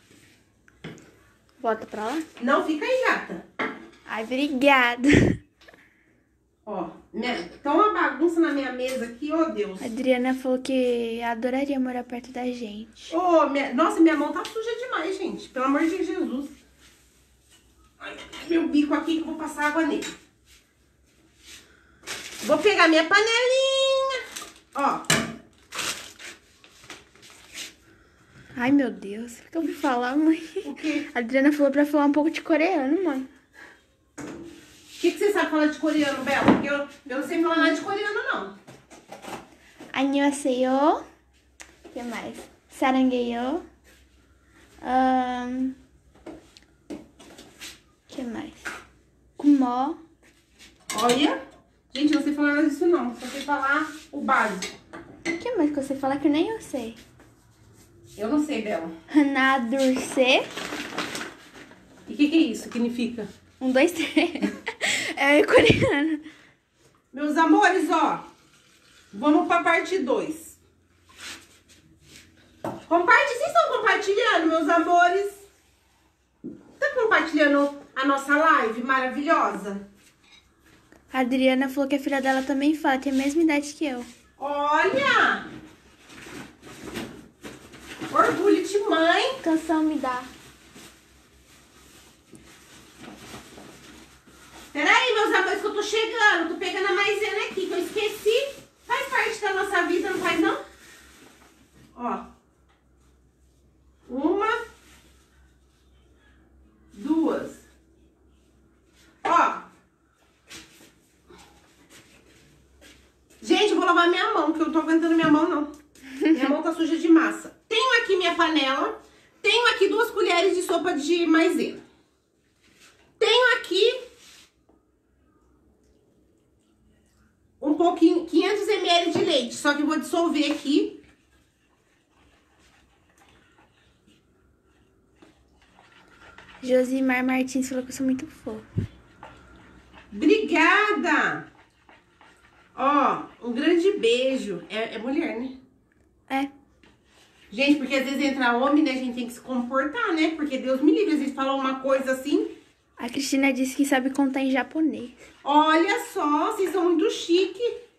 Bota pra lá. Não fica aí, gata. Ai, obrigada. Ó, minha, tá uma bagunça na minha mesa aqui, ó Deus. A Adriana falou que adoraria morar perto da gente. Ô, minha, nossa, minha mão tá suja demais, gente. Pelo amor de Jesus. Ai, meu bico aqui que eu vou passar água nele. Vou pegar minha panelinha. Ó. Ai, meu Deus. O que eu vou falar, mãe? O quê? A Adriana falou pra falar um pouco de coreano, mãe. O que, que você sabe falar de coreano, Bela? Porque eu, eu não sei falar nada de coreano, não. 안녕하세요. O que mais? 사랑해요. Um, que mais? 고마워. Olha. Gente, eu não sei falar nada disso, não. Só sei falar o básico. O que mais que você fala que nem eu sei. Eu não sei, Bela. Nadurce. E o que, que é isso? Significa? Um, dois, três. É coreano. Meus amores, ó. Vamos pra parte dois. Compartilhe. Vocês estão compartilhando, meus amores? Tá compartilhando a nossa live maravilhosa? A Adriana falou que a filha dela também fala, tem a mesma idade que eu. Olha! Orgulho de mãe. Canção me dá. Peraí, meus amores, que eu tô chegando. Tô pegando a maisena aqui, que eu esqueci. Faz parte da nossa vida, não faz não? Ó. Uma. Duas. Ó. Gente, eu vou lavar minha mão, porque eu não tô aguentando minha mão, não. Minha mão tá suja de massa. Tenho aqui minha panela. Tenho aqui duas colheres de sopa de maisena. Tenho aqui um pouquinho, quinhentos mililitros de leite. Só que eu vou dissolver aqui. Josimar Martins falou que eu sou muito fofa. Obrigada! Ó, um grande beijo. É, é mulher, né? É. Gente, porque às vezes entra homem, né? A gente tem que se comportar, né? Porque Deus me livre, às vezes fala uma coisa assim. A Cristina disse que sabe contar em japonês. Olha só, vocês são muito chique.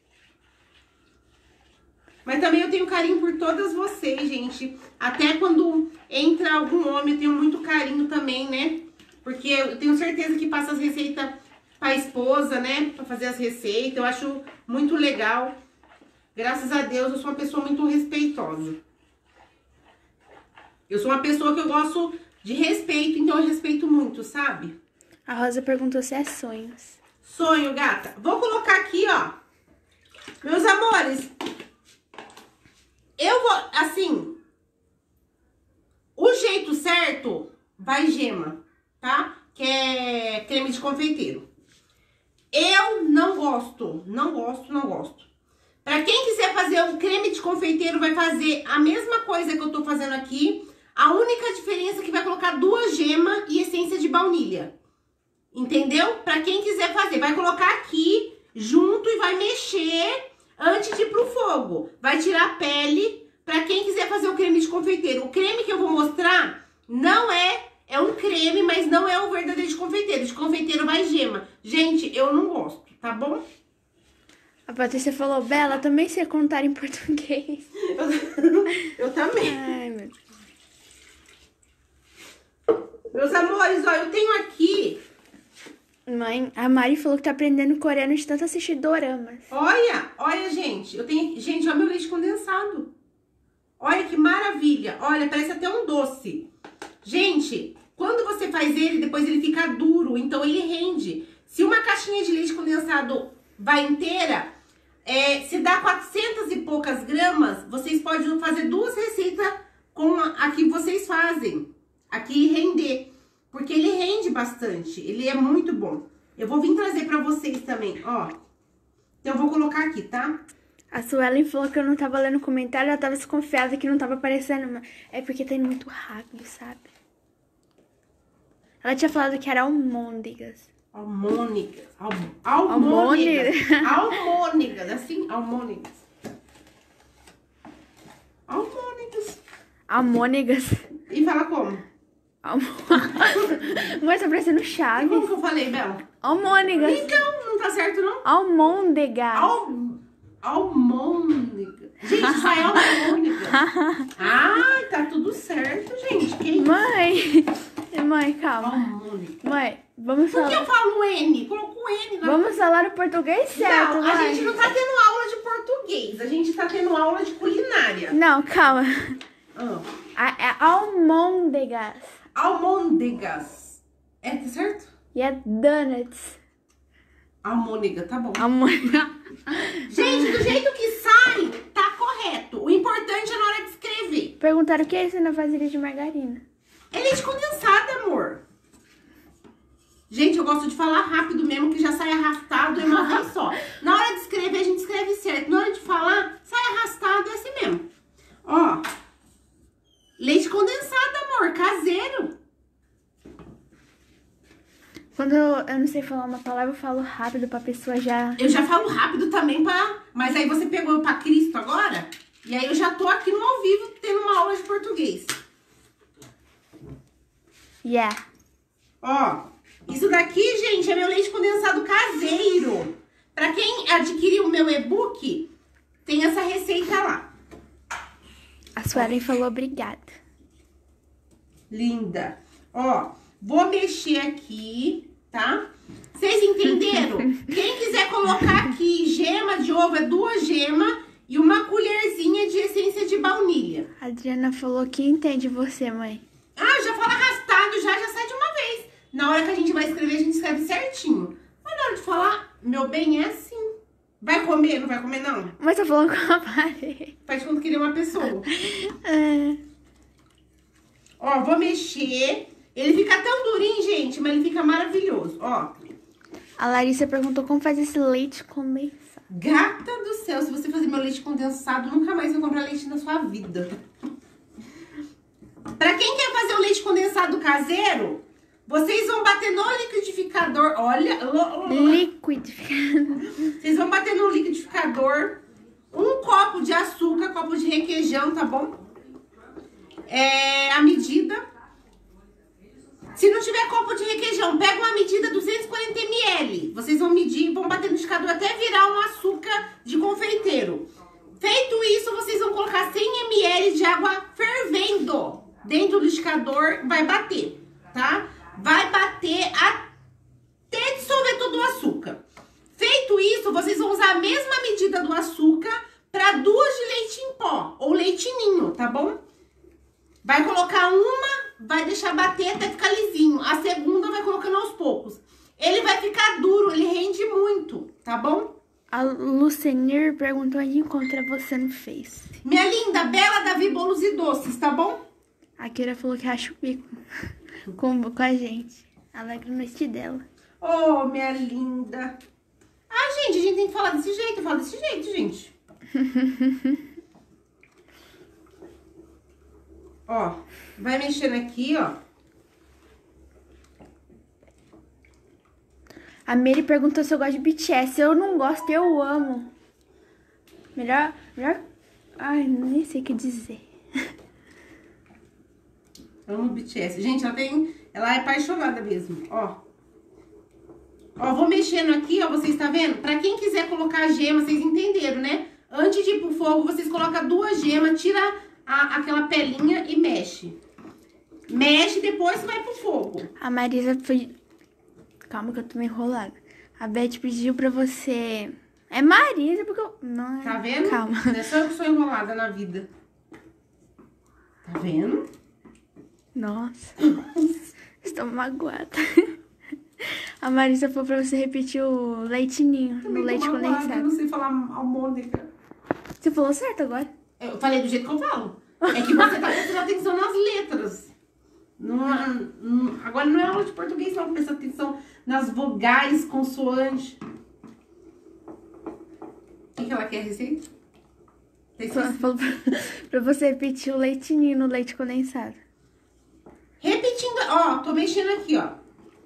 Mas também eu tenho carinho por todas vocês, gente. Até quando entra algum homem, eu tenho muito carinho também, né? Porque eu tenho certeza que passa as receitas pra esposa, né? Pra fazer as receitas. Eu acho muito legal. Graças a Deus, eu sou uma pessoa muito respeitosa. Eu sou uma pessoa que eu gosto de respeito, então eu respeito muito, sabe? A Rosa perguntou se é sonhos. Sonho, gata. Vou colocar aqui, ó. Meus amores, eu vou, assim, o jeito certo vai gema, tá? Que é creme de confeiteiro. Eu não gosto, não gosto, não gosto. Pra quem quiser fazer o creme de confeiteiro, vai fazer a mesma coisa que eu tô fazendo aqui. A única diferença é que vai colocar duas gemas e essência de baunilha. Entendeu? Pra quem quiser fazer, vai colocar aqui junto e vai mexer antes de ir pro fogo. Vai tirar a pele pra quem quiser fazer o creme de confeiteiro. O creme que eu vou mostrar não é... É um creme, mas não é o verdadeiro de confeiteiro. De confeiteiro vai gema. Gente, eu não gosto, tá bom? A Patrícia falou, Bela, também sei contar em português. Eu, eu também. Ai, meu Deus. Meus amores, ó, eu tenho aqui... Mãe, a Mari falou que tá aprendendo coreano de tanto assistir doramas. Olha, olha, gente. Eu tenho... Gente, olha meu leite condensado. Olha que maravilha. Olha, parece até um doce. Gente, quando você faz ele, depois ele fica duro, então ele rende. Se uma caixinha de leite condensado vai inteira, é, se dá quatrocentas e poucas gramas, vocês podem fazer duas receitas com a, a que vocês fazem. Aqui render, porque ele rende bastante, ele é muito bom. Eu vou vir trazer pra vocês também, ó. Então eu vou colocar aqui, tá? A Suelen falou que eu não tava lendo comentário, ela tava desconfiada que não tava aparecendo, mas é porque tá indo muito rápido, sabe? Ela tinha falado que era almôndegas. Almônicas. Al, almônicas. Almônicas. Almônicas, assim, almônicas. Almônicas. Almônegas. E fala como? Almô... Mas tá parecendo E Chaves. como que eu falei, Bela? Almônegas. Então, não tá certo, não? Almôndegas. Al, almônica. Gente, isso aí é almônica. Ai, tá tudo certo, gente. Que isso? Mãe. Mãe, calma. Almônica. Mãe, vamos Por que falar. eu falo N? Coloco o N na... Vamos falar o português certo, Não, a mãe. gente não tá tendo aula de português. A gente tá tendo aula de culinária. Não, calma. Ah. A- É almôndegas. Almôndegas. É, tá certo? E é donuts. Almônega, tá bom. Almôndega. Gente, do jeito que sai, tá correto. O importante é na hora de escrever. Perguntaram o que é isso na vasilha de margarina. É leite condensado, amor. Gente, eu gosto de falar rápido mesmo, que já sai arrastado em uma vez só. Na hora de escrever, a gente escreve certo. Na hora de falar, sai arrastado, é assim mesmo. Quando eu, eu não sei falar uma palavra, eu falo rápido pra pessoa já... Eu já falo rápido também, pra... mas aí você pegou eu pra Cristo agora, e aí eu já tô aqui no ao vivo tendo uma aula de português. Yeah. Ó, isso daqui, gente, é meu leite condensado caseiro. Pra quem adquiriu o meu e-book, tem essa receita lá. A Suelen falou obrigada. Linda. Ó, vou mexer aqui, tá? Vocês entenderam? Quem quiser colocar aqui gema de ovo, é duas gemas e uma colherzinha de essência de baunilha. A Adriana falou que entende você, mãe. Ah, já fala arrastado, já, já sai de uma vez. Na hora que a gente vai escrever, a gente escreve certinho. Mas na hora de falar, meu bem, é assim. Vai comer? Não vai comer, não? Mas eu falando com a parede. Faz quando queria uma pessoa. É. Ó, vou mexer. Ele fica tão durinho, gente, mas ele fica maravilhoso. Ó. A Larissa perguntou como faz esse leite condensado. Gata do céu, se você fazer meu leite condensado, nunca mais vai comprar leite na sua vida. Pra quem quer fazer o leite condensado caseiro, vocês vão bater no liquidificador. Olha. Liquidificador. Vocês vão bater no liquidificador um copo de açúcar, copo de requeijão, tá bom? É a medida. Se não tiver copo de requeijão, pega uma medida duzentos e quarenta mililitros. Vocês vão medir e vão bater no liquidificador até virar um açúcar de confeiteiro. Feito isso, vocês vão colocar cem mililitros de água fervendo dentro do liquidificador, vai bater, tá? Vai bater até dissolver todo o açúcar. Feito isso, vocês vão usar a mesma medida do açúcar para duas de leite em pó ou leite ninho, tá bom? Vai colocar uma, vai deixar bater até ficar lisinho. A segunda vai colocando aos poucos. Ele vai ficar duro, ele rende muito, tá bom? A Lucenir perguntou onde encontra você no Face. Minha linda, Bela Davi Bolos e Doces, tá bom? A Kira falou que acha o bico com, com a gente. Alegre noite dela. Oh, minha linda. Ah, gente, a gente tem que falar desse jeito. Eu falo desse jeito, gente. Ó, vai mexendo aqui, ó. A Mary perguntou se eu gosto de B T S. Eu não gosto, eu amo. Melhor, melhor... Ai, nem sei o que dizer. Amo B T S. Gente, ela tem... Ela é apaixonada mesmo, ó. Ó, vou mexendo aqui, ó, vocês tá vendo? Pra quem quiser colocar gema, vocês entenderam, né? Antes de ir pro fogo, vocês colocam duas gemas, tira a, aquela pelinha e mexe. Mexe, depois vai pro fogo. A Marisa foi... Calma que eu tô meio enrolada. A Beth pediu pra você... É Marisa, porque eu... Não, tá vendo? Calma. Não é só eu que sou enrolada na vida. Tá vendo? Nossa. Estou magoada. A Marisa falou pra você repetir o leitinho no leite condensado. Eu não sei falar almôndega. Você falou certo agora? Eu falei do jeito que eu falo. É que você tá prestando atenção nas letras. Não, não, agora não é aula de português, não. Presta atenção nas vogais, consoantes. O que, que ela quer, receita? Ela falou pra, pra você repetir o leitinho no leite condensado. Repetindo, ó, tô mexendo aqui, ó.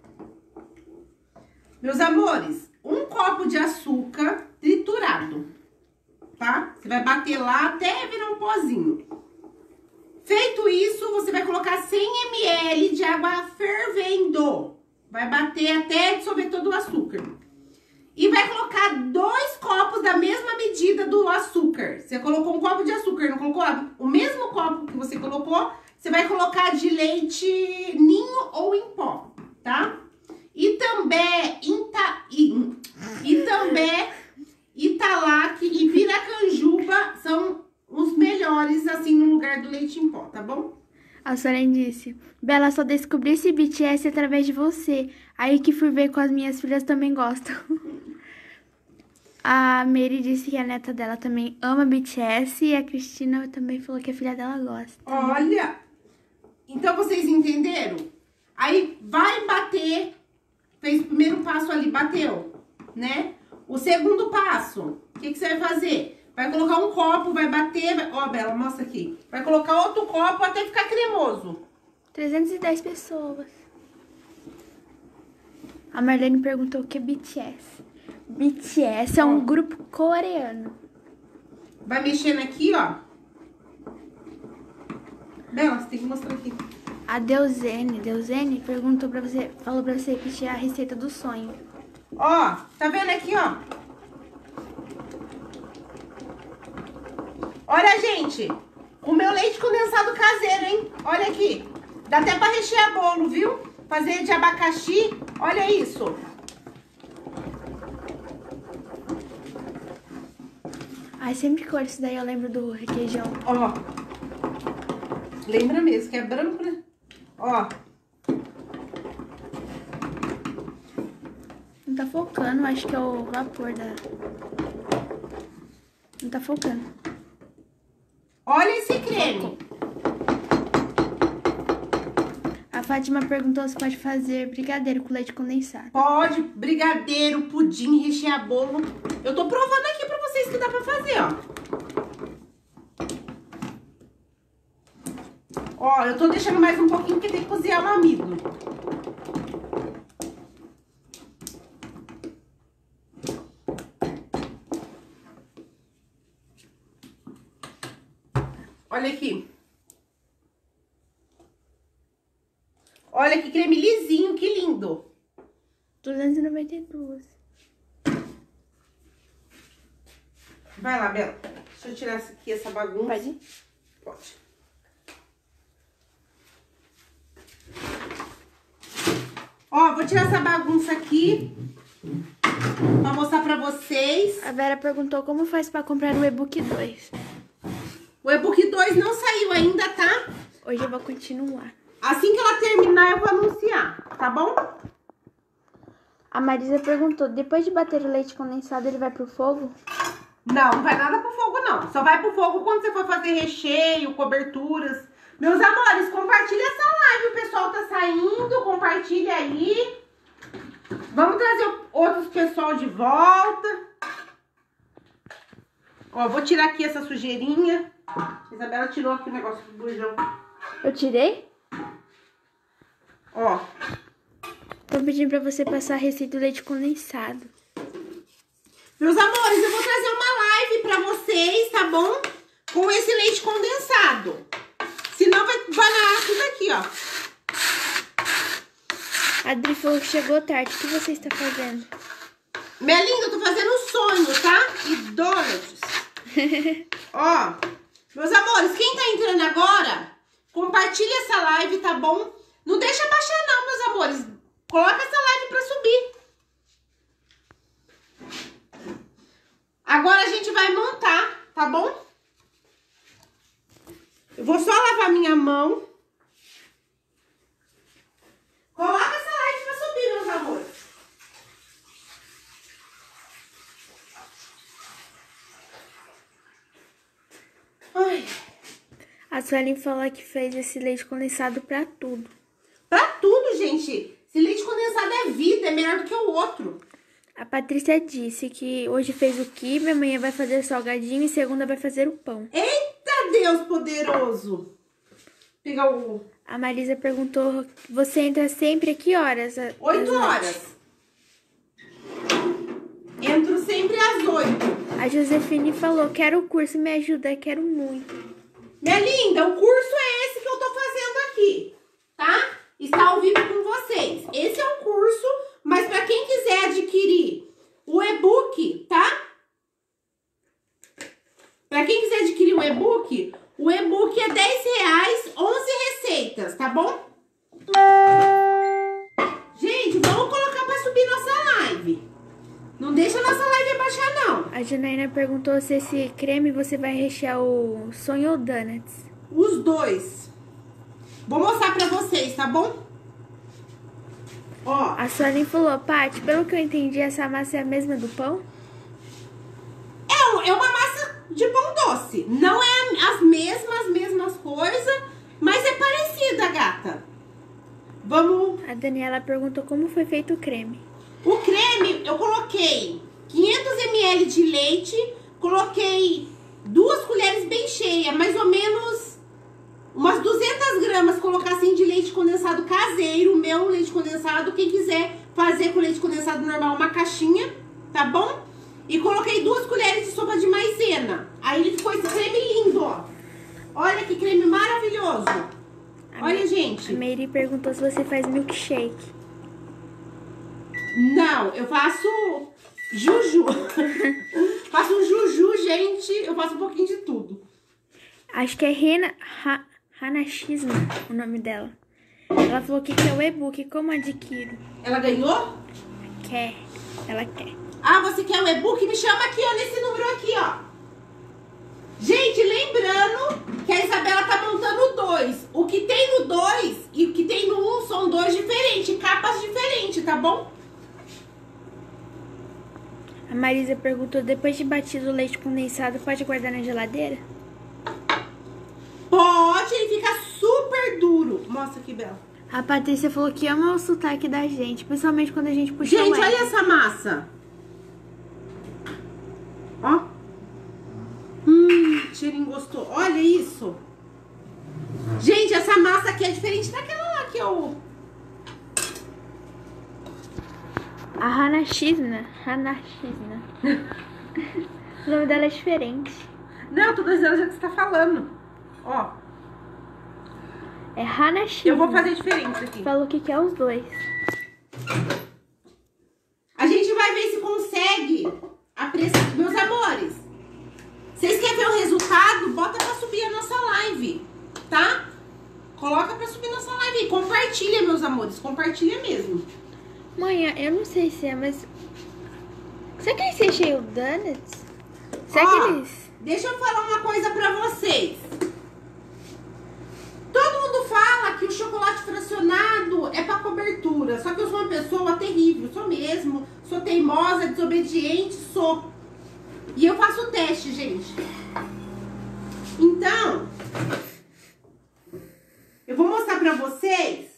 Meus amores, um copo de açúcar triturado, tá? Você vai bater lá até virar um pozinho. Feito isso, você vai colocar cem mililitros de água fervendo. Vai bater até dissolver todo o açúcar. E vai colocar dois copos da mesma medida do açúcar. Você colocou um copo de açúcar, não colocou? O mesmo copo que você colocou, você vai colocar de leite ninho ou em pó, tá? E também, Ita, e, e também Italac e Piracanjuba são os melhores, assim, no lugar do leite em pó, tá bom? A Soren disse, Bela, só descobri esse B T S através de você. Aí que fui ver com as minhas filhas também gostam. A Mary disse que a neta dela também ama B T S e a Cristina também falou que a filha dela gosta. Olha, então vocês entenderam? Aí vai bater, fez o primeiro passo ali, bateu, né? O segundo passo, o que, que você vai fazer? Vai colocar um copo, vai bater, vai... Ó, Bela, mostra aqui. Vai colocar outro copo até ficar cremoso. trezentas e dez pessoas. A Marlene perguntou o que é B T S. B T S é um Ó. grupo coreano. Vai mexendo aqui, ó. Bela, você tem que mostrar aqui. A Deuzene, Deuzene perguntou pra você, falou pra você repetir a receita do sonho. Ó, tá vendo aqui, ó? Olha, gente, o meu leite condensado caseiro, hein? Olha aqui. Dá até pra rechear bolo, viu? Fazer de abacaxi. Olha isso. Ai, sempre que eu olho isso daí eu lembro do requeijão. Ó. Lembra mesmo que é branco, né? Ó. Não tá focando, acho que é o vapor da... Não tá focando. Olha esse creme. A Fátima perguntou se pode fazer brigadeiro com leite condensado. Pode, brigadeiro, pudim, rechear bolo. Eu tô provando aqui pra vocês que dá pra fazer, ó. Ó, eu tô deixando mais um pouquinho porque tem que cozinhar o amido. Olha aqui. Olha que creme lisinho, que lindo. duzentos e noventa e dois. Vai lá, Bela. Deixa eu tirar aqui essa bagunça. Pode ir? Pode. Ó, vou tirar essa bagunça aqui pra mostrar pra vocês. A Vera perguntou como faz pra comprar o e-book dois. O e-book dois não saiu ainda, tá? Hoje eu vou continuar. Assim que ela terminar, eu vou anunciar, tá bom? A Marisa perguntou, depois de bater o leite condensado, ele vai pro fogo? Não, não vai nada pro fogo, não. Só vai pro fogo quando você for fazer recheio, coberturas. Meus amores, compartilha essa live. O pessoal tá saindo, compartilha aí. Vamos trazer outros pessoal de volta. Ó, vou tirar aqui essa sujeirinha. A Isabela tirou aqui o negócio do bujão. Eu tirei? Ó. Tô pedindo pra você passar a receita do leite condensado. Meus amores, eu vou trazer uma live pra vocês, tá bom? Com esse leite condensado. Senão vai bananar tudo aqui, ó. A Adri falou que chegou tarde. O que você está fazendo? Minha linda, eu tô fazendo um sonho, tá? E donuts. Ó, meus amores, quem tá entrando agora, compartilha essa live, tá bom? Não deixa baixar não, meus amores. Coloca essa live pra subir. Agora a gente vai montar, tá bom? Eu vou só lavar minha mão. Coloca essa live pra subir, meus amores. Ai. A Suelen falou que fez esse leite condensado pra tudo. Pra tudo, gente. Esse leite condensado é vida, é melhor do que o outro. A Patrícia disse que hoje fez o quibe, amanhã vai fazer salgadinho e segunda vai fazer o pão. Eita Deus poderoso. Pegar o... A Marisa perguntou, você entra sempre a que horas? Oito horas. Entro sempre às oito. A Josefine falou, quero o curso, me ajuda, quero muito. Minha linda, o curso é esse que eu tô fazendo aqui, tá? Está ao vivo com vocês. Esse é o curso, mas para quem quiser adquirir o e-book, tá? Para quem quiser adquirir o e-book, o e-book é dez reais, onze receitas, tá bom? Gente, vamos colocar para subir nossa live. Não deixa nossa live abaixar, não. A Janaína perguntou se esse creme você vai rechear o sonho ou donuts. Os dois. Vou mostrar pra vocês, tá bom? Ó. A Suelen falou, Paty, pelo que eu entendi, essa massa é a mesma do pão? É, um- é uma massa de pão doce. Não é as mesmas, mesmas coisas, mas é parecida, gata. Vamos... A Daniela perguntou como foi feito o creme. O creme, eu coloquei quinhentos mililitros de leite, coloquei duas colheres bem cheias, mais ou menos umas duzentas gramas, colocar assim de leite condensado caseiro, meu leite condensado, quem quiser fazer fazer com leite condensado normal uma caixinha, tá bom? E coloquei duas colheres de sopa de maisena. Aí ele ficou esse creme lindo, ó. Olha que creme maravilhoso. A Olha, gente. A Meire perguntou se você faz milkshake. Não, eu faço juju. Faço um juju, gente. Eu faço um pouquinho de tudo. Acho que é Rena, ha, Hanashisma o nome dela. Ela falou que quer o e-book. Como adquiro? Ela ganhou? Quer. Ela quer. Ah, você quer o e-book? Me chama aqui, ó, nesse número aqui, ó. Gente, lembrando que a Isabela tá montando dois. O que tem no dois e o que tem no um são dois diferentes, capas diferentes, tá bom? A Marisa perguntou, depois de batido o leite condensado, pode guardar na geladeira? Pode, ele fica super duro. Mostra aqui, Bela. A Patrícia falou que ama o sotaque da gente, principalmente quando a gente puxa o Gente, L. olha essa massa. Ó. Hum, cheirinho gostoso. Olha isso. Gente, essa massa aqui é diferente daquela lá que eu... A Hanashisna. Hanashisna. O nome dela é diferente. Não, tô dizendo o jeito que você tá falando. Ó. É Hanashisna. Eu vou fazer diferente aqui. Falou que quer os dois. A gente vai ver se consegue apressar. Meus amores, vocês querem ver o resultado? Bota pra subir a nossa live, tá? Coloca pra subir nossa live e compartilha, meus amores. Compartilha mesmo. Mãe, eu não sei se é, mas... Será que eles recheiam donuts? Será Ó, que eles... deixa eu falar uma coisa pra vocês. Todo mundo fala que o chocolate fracionado é pra cobertura. Só que eu sou uma pessoa terrível. Sou mesmo. Sou teimosa, desobediente, sou. E eu faço o teste, gente. Então, eu vou mostrar pra vocês.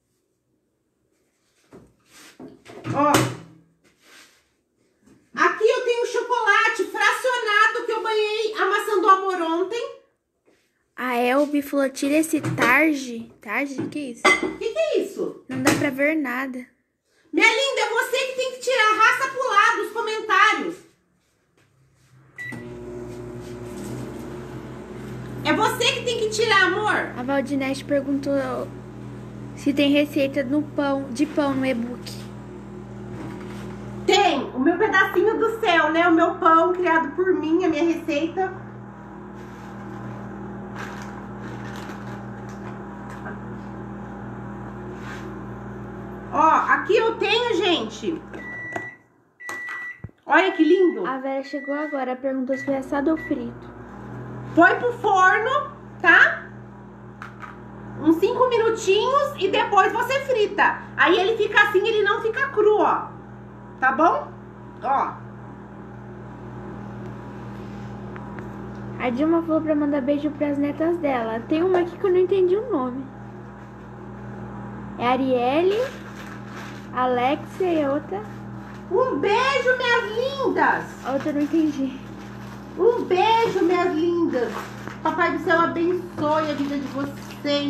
Ó. Aqui eu tenho chocolate fracionado que eu banhei a maçã do amor ontem. A Elbi falou, tira esse tarde. Tarde? O que é isso? O que, que é isso? Não dá pra ver nada. Minha linda, é você que tem que tirar. Raça pro lado os comentários. É você que tem que tirar, amor. A Valdinete perguntou se tem receita no pão, de pão no e-book. Tem o meu pedacinho do céu, né? O meu pão criado por mim, a minha receita. Ó, aqui eu tenho, gente. Olha que lindo. A Vera chegou agora, perguntou se foi assado ou frito. Põe pro forno, tá? Uns cinco minutinhos e depois você frita. Aí ele fica assim, ele não fica cru, ó. Tá bom? Ó. A Dilma falou pra mandar beijo pras netas dela. Tem uma aqui que eu não entendi o nome. É Arielle, Alexia e a outra... Um beijo, minhas lindas! A outra eu não entendi. Um beijo, minhas lindas! Papai do céu abençoe a vida de vocês.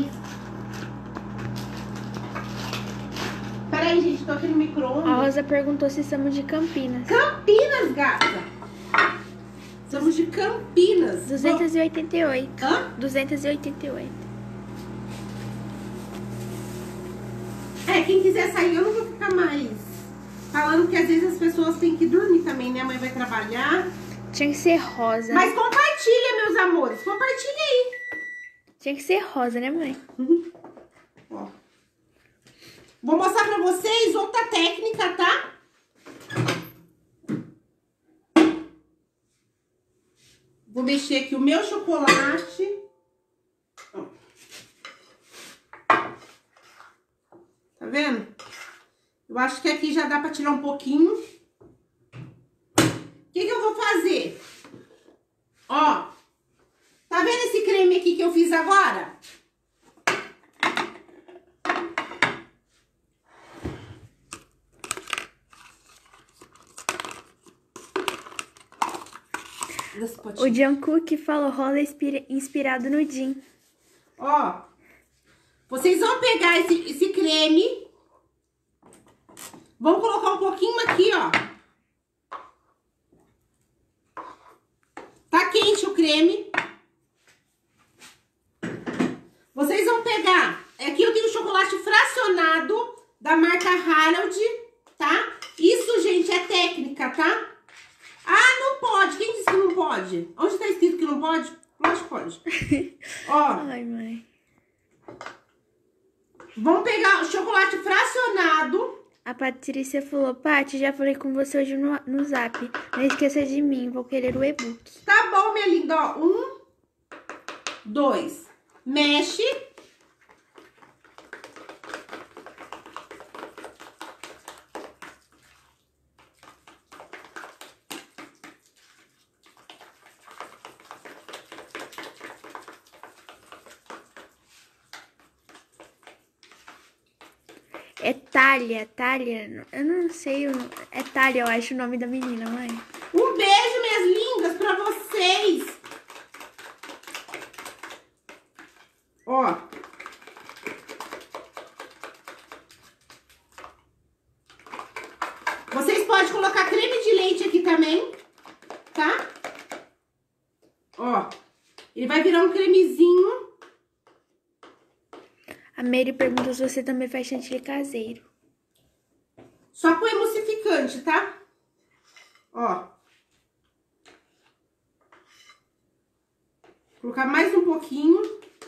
Peraí, gente, tô aqui no micro-ondas. A Rosa perguntou se somos de Campinas. Campinas, gata! Somos de Campinas. duzentos e oitenta e oito. Hã? duzentos e oitenta e oito. É, quem quiser sair, eu não vou ficar mais falando, que às vezes as pessoas têm que dormir também, né? A mãe vai trabalhar. Tinha que ser rosa. Mas compartilha, meus amores. Compartilha aí. Tinha que ser rosa, né, mãe? Uhum. Ó. Vou mostrar pra vocês outra técnica, tá? Vou mexer aqui o meu chocolate. Ó. Tá vendo? Eu acho que aqui já dá pra tirar um pouquinho. O que que eu vou fazer? Ó. Tá vendo esse creme aqui que eu fiz agora? O Jungkook falou rola inspira, inspirado no Jin. Ó, vocês vão pegar esse, esse creme, Vamos colocar um pouquinho aqui, ó. Tá quente o creme. Vocês vão pegar... Aqui eu tenho chocolate fracionado da marca Harold, tá? Isso, gente, é técnica, tá? Ah, não pode. Quem disse que não pode? Onde tá escrito que não pode? Lógico que pode. Ó. Ai, mãe. Vamos pegar o chocolate fracionado. A Patrícia falou, Paty, já falei com você hoje no, no zap. Não esqueça de mim, vou querer o e-book. Tá bom, minha linda. Ó, um, dois. Mexe. É Thalia, Thalia, eu não sei, é Thalia, eu acho o nome da menina, mãe. Um beijo, minhas lindas, pra vocês. Ó. Vocês podem colocar creme de leite aqui também, tá? Ó. Ele vai virar um cremezinho. A Mary perguntou se você também faz chantilly caseiro. Só com emulsificante, tá? Ó. Vou colocar mais um pouquinho.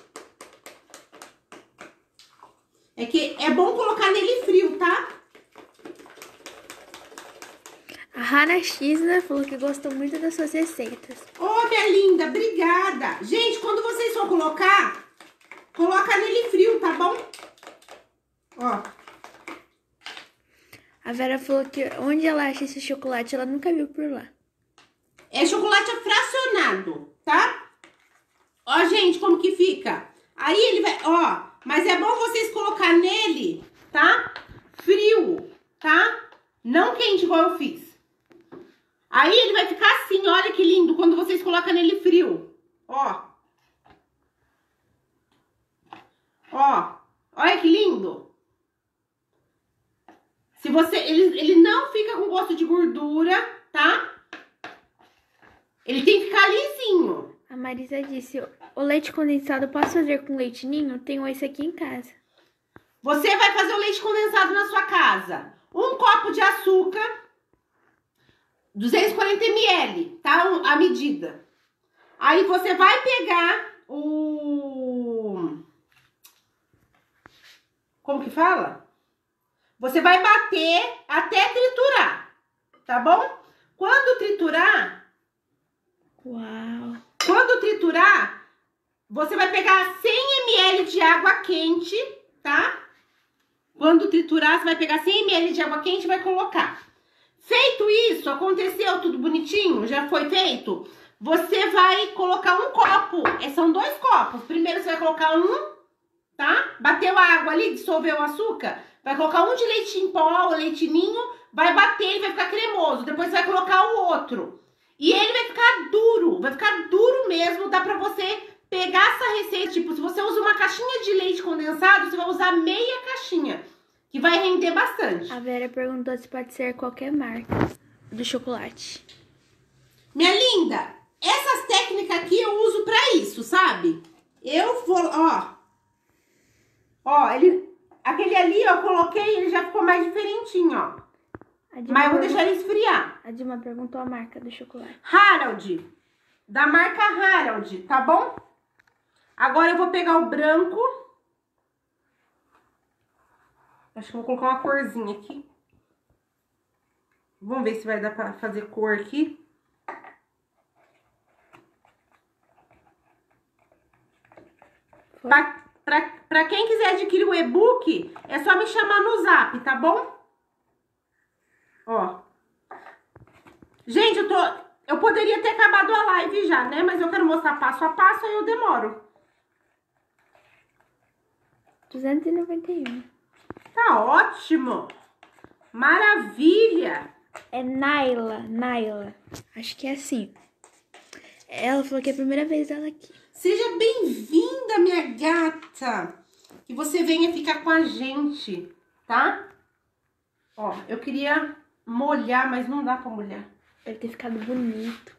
É que é bom colocar nele frio, tá? A Hannah Xna falou que gostou muito das suas receitas. Ô, oh, minha linda, obrigada. Gente, quando vocês for colocar, coloca nele frio, tá bom? Ó. A Vera falou que onde ela acha esse chocolate, ela nunca viu por lá. É chocolate fracionado, tá? Ó, gente, como que fica. Aí ele vai, ó, mas é bom vocês colocar nele, tá? Frio, tá? Não quente igual eu fiz. Aí ele vai ficar assim, olha que lindo, quando vocês colocam nele frio. Ó. Ó, olha que lindo. Se você, ele, ele não fica com gosto de gordura, tá? Ele tem que ficar lisinho. A Marisa disse, o leite condensado posso fazer com leite ninho? Tenho esse aqui em casa. Você vai fazer o leite condensado na sua casa. Um copo de açúcar, duzentos e quarenta mililitros, tá? A medida. Aí você vai pegar o... Como que fala? Você vai bater até triturar, tá bom? Quando triturar... Uau! Quando triturar, você vai pegar cem mililitros de água quente, tá? Quando triturar, você vai pegar cem mililitros de água quente e vai colocar. Feito isso, aconteceu tudo bonitinho, já foi feito, você vai colocar um copo, são dois copos. Primeiro você vai colocar um, tá? Bateu a água ali, dissolveu o açúcar, vai colocar um de leite em pó, ou leite ninho, vai bater, ele vai ficar cremoso. Depois você vai colocar o outro. E ele vai ficar duro, vai ficar duro mesmo, dá pra você pegar essa receita, tipo, se você usa uma caixinha de leite condensado, você vai usar meia caixinha, que vai render bastante. A Vera perguntou se pode ser qualquer marca do chocolate. Minha linda, essas técnicas aqui eu uso pra isso, sabe? Eu vou, ó, ó, ele, aquele ali eu coloquei, ele já ficou mais diferentinho, ó. Mas eu vou deixar ele esfriar. A Dilma perguntou a marca do chocolate. Harold, da marca Harold, tá bom? Agora eu vou pegar o branco. Acho que eu vou colocar uma corzinha aqui. Vamos ver se vai dar pra fazer cor aqui. Pra, pra, pra quem quiser adquirir o e-book, é só me chamar no zap, tá bom? Ó. Gente, eu tô... Eu poderia ter acabado a live já, né? Mas eu quero mostrar passo a passo, aí eu demoro. duzentos e noventa e um. Tá ótimo. Maravilha. É Naila, Naila. Acho que é assim. Ela falou que é a primeira vez dela aqui. Seja bem-vinda, minha gata. Que você venha ficar com a gente, tá? Ó, eu queria molhar, mas não dá pra molhar. Deve ter ficado bonito.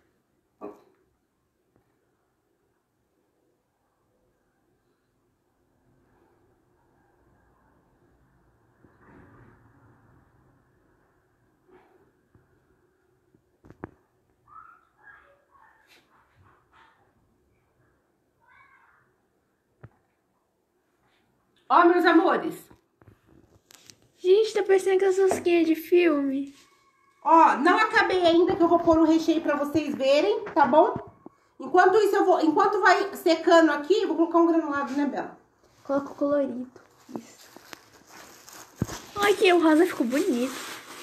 Ó, meus amores. Gente, tá parecendo aquelas rosquinhas de filme. Ó, não acabei ainda, que eu vou pôr o recheio pra vocês verem, tá bom? Enquanto isso, eu vou... Enquanto vai secando aqui, eu vou colocar um granulado, né, Bela? Coloca o colorido. Isso. Ai, que o rosa ficou bonito.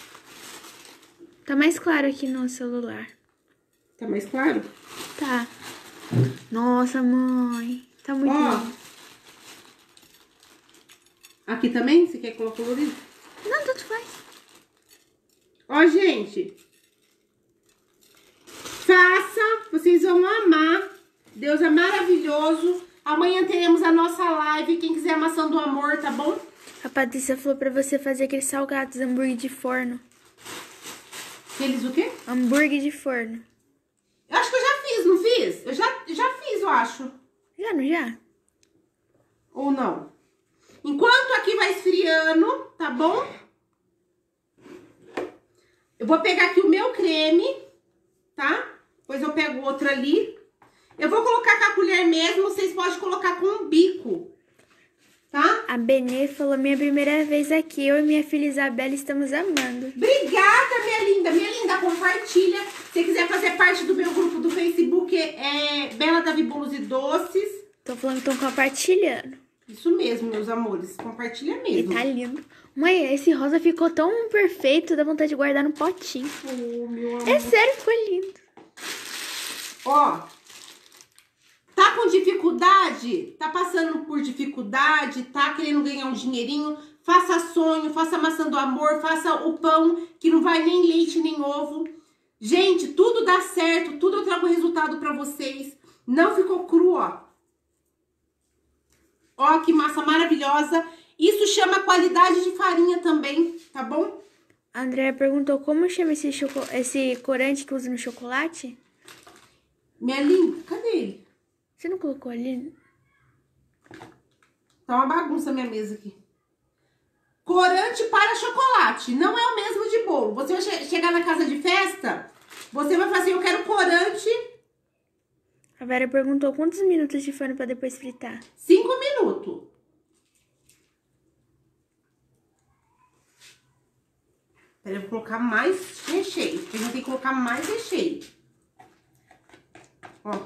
Tá mais claro aqui no celular. Tá mais claro? Tá. Nossa, mãe. Tá muito Ó. bom. Aqui também? Você quer colocar colorido? Não, tanto faz. Ó, gente. Faça. Vocês vão amar. Deus é maravilhoso. Amanhã teremos a nossa live. Quem quiser a maçã do amor, tá bom? A Patrícia falou pra você fazer aqueles salgados, hambúrguer de forno. Eles o quê? Hambúrguer de forno. Eu acho que eu já fiz, não fiz? Eu já, já fiz, eu acho. Já, não já? Ou não? Enquanto aqui vai esfriando, tá bom? Eu vou pegar aqui o meu creme, tá? Depois eu pego outro ali. Eu vou colocar com a colher mesmo, vocês podem colocar com um bico, tá? A Benê falou, minha primeira vez aqui, eu e minha filha Isabela estamos amando. Obrigada, minha linda. Minha linda, compartilha. Se quiser fazer parte do meu grupo do Facebook, é Bela Davi Bolos e Doces. Tô falando que estão compartilhando. Isso mesmo, meus amores. Compartilha E mesmo. tá lindo. Mãe, esse rosa ficou tão perfeito, dá vontade de guardar no potinho. Oh, meu amor. É sério, ficou lindo. Ó, tá com dificuldade? Tá passando por dificuldade? Tá querendo ganhar um dinheirinho? Faça sonho, faça maçã do amor, faça o pão que não vai nem leite nem ovo. Gente, tudo dá certo, tudo eu trago resultado pra vocês. Não ficou cru, ó. Ó, que massa maravilhosa. Isso chama qualidade de farinha também, tá bom? A Andrea perguntou como chama esse, choco... esse corante que usa no chocolate? Minha linda, cadê ele? Você não colocou ali? Tá uma bagunça a minha mesa aqui. Corante para chocolate. Não é o mesmo de bolo. Você vai che chegar na casa de festa, você vai fazer, eu quero corante. A Vera perguntou quantos minutos de forno pra depois fritar? Cinco minutos. Peraí, eu vou colocar mais recheio. Porque a gente tem que colocar mais recheio. Ó.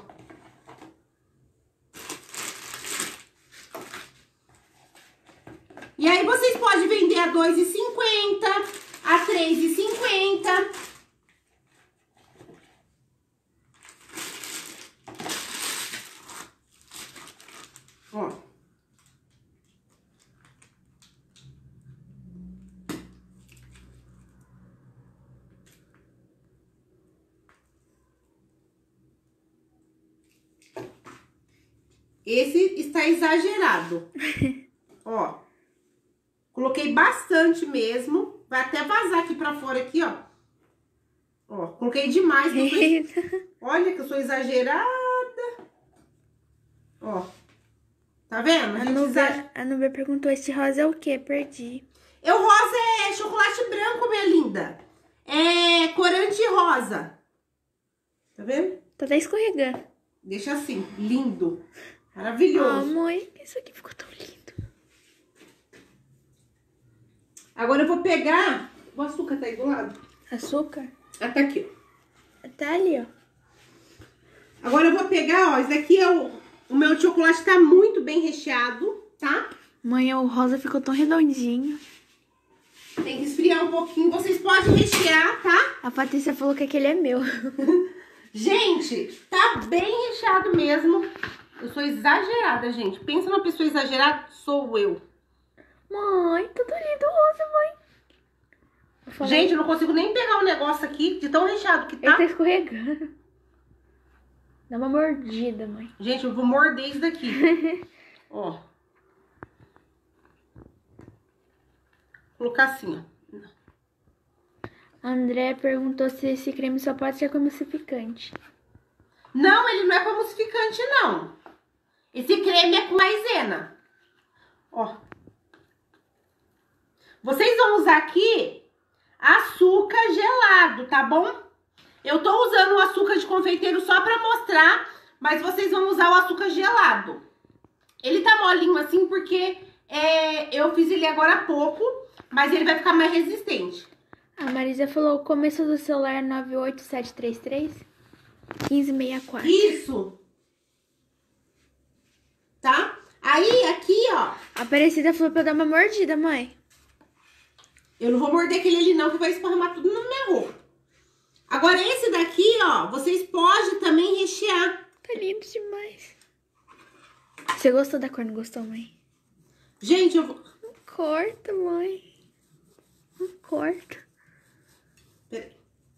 E aí vocês podem vender a dois e cinquenta, a três e cinquenta. Ó. Esse está exagerado. Ó. Coloquei bastante mesmo. Vai até vazar aqui pra fora aqui, ó. Ó, coloquei demais. Que eu sou... Olha que eu sou exagerada. Ó. Tá vendo? A Nubia, a Nubia perguntou, esse rosa é o quê? Perdi. Eu rosa é chocolate branco, minha linda. É corante rosa. Tá vendo? Tá até escorregando. Deixa assim, lindo. Maravilhoso. Ah, mãe, isso aqui ficou tão lindo. Agora eu vou pegar... O açúcar tá aí do lado? Açúcar? Ah, tá aqui, ó. Tá ali, ó. Agora eu vou pegar, ó. Esse daqui é o... O meu chocolate tá muito bem recheado, tá? Mãe, o rosa ficou tão redondinho. Tem que esfriar um pouquinho. Vocês podem rechear, tá? A Patrícia falou que aquele é meu. Gente, tá bem recheado mesmo. Eu sou exagerada, gente. Pensa numa pessoa exagerada, sou eu. Mãe, tudo lindo rosa, mãe. Falei... Gente, eu não consigo nem pegar o negócio aqui de tão recheado que tá. Ele tá escorregando. Dá uma mordida, mãe. Gente, eu vou morder isso daqui. Ó. Vou colocar assim, ó. André perguntou se esse creme só pode ser com emulsificante. Não, ele não é com emulsificante, não. Esse creme é com maisena. Ó. Vocês vão usar aqui açúcar gelado, tá bom? Eu tô usando o açúcar de confeiteiro só pra mostrar, mas vocês vão usar o açúcar gelado. Ele tá molinho assim porque é, eu fiz ele agora há pouco, mas ele vai ficar mais resistente. A Marisa falou o começo do celular é nove oito sete três três, um cinco seis quatro. Isso. Tá? Aí, aqui, ó. A Aparecida falou pra eu dar uma mordida, mãe. Eu não vou morder aquele ali não, que vai esparramar tudo na minha roupa. Agora, esse daqui, ó, vocês podem também rechear. Tá lindo demais. Você gostou da cor, não gostou, mãe? Gente, eu vou... Não corta, mãe. Não corta. Peraí.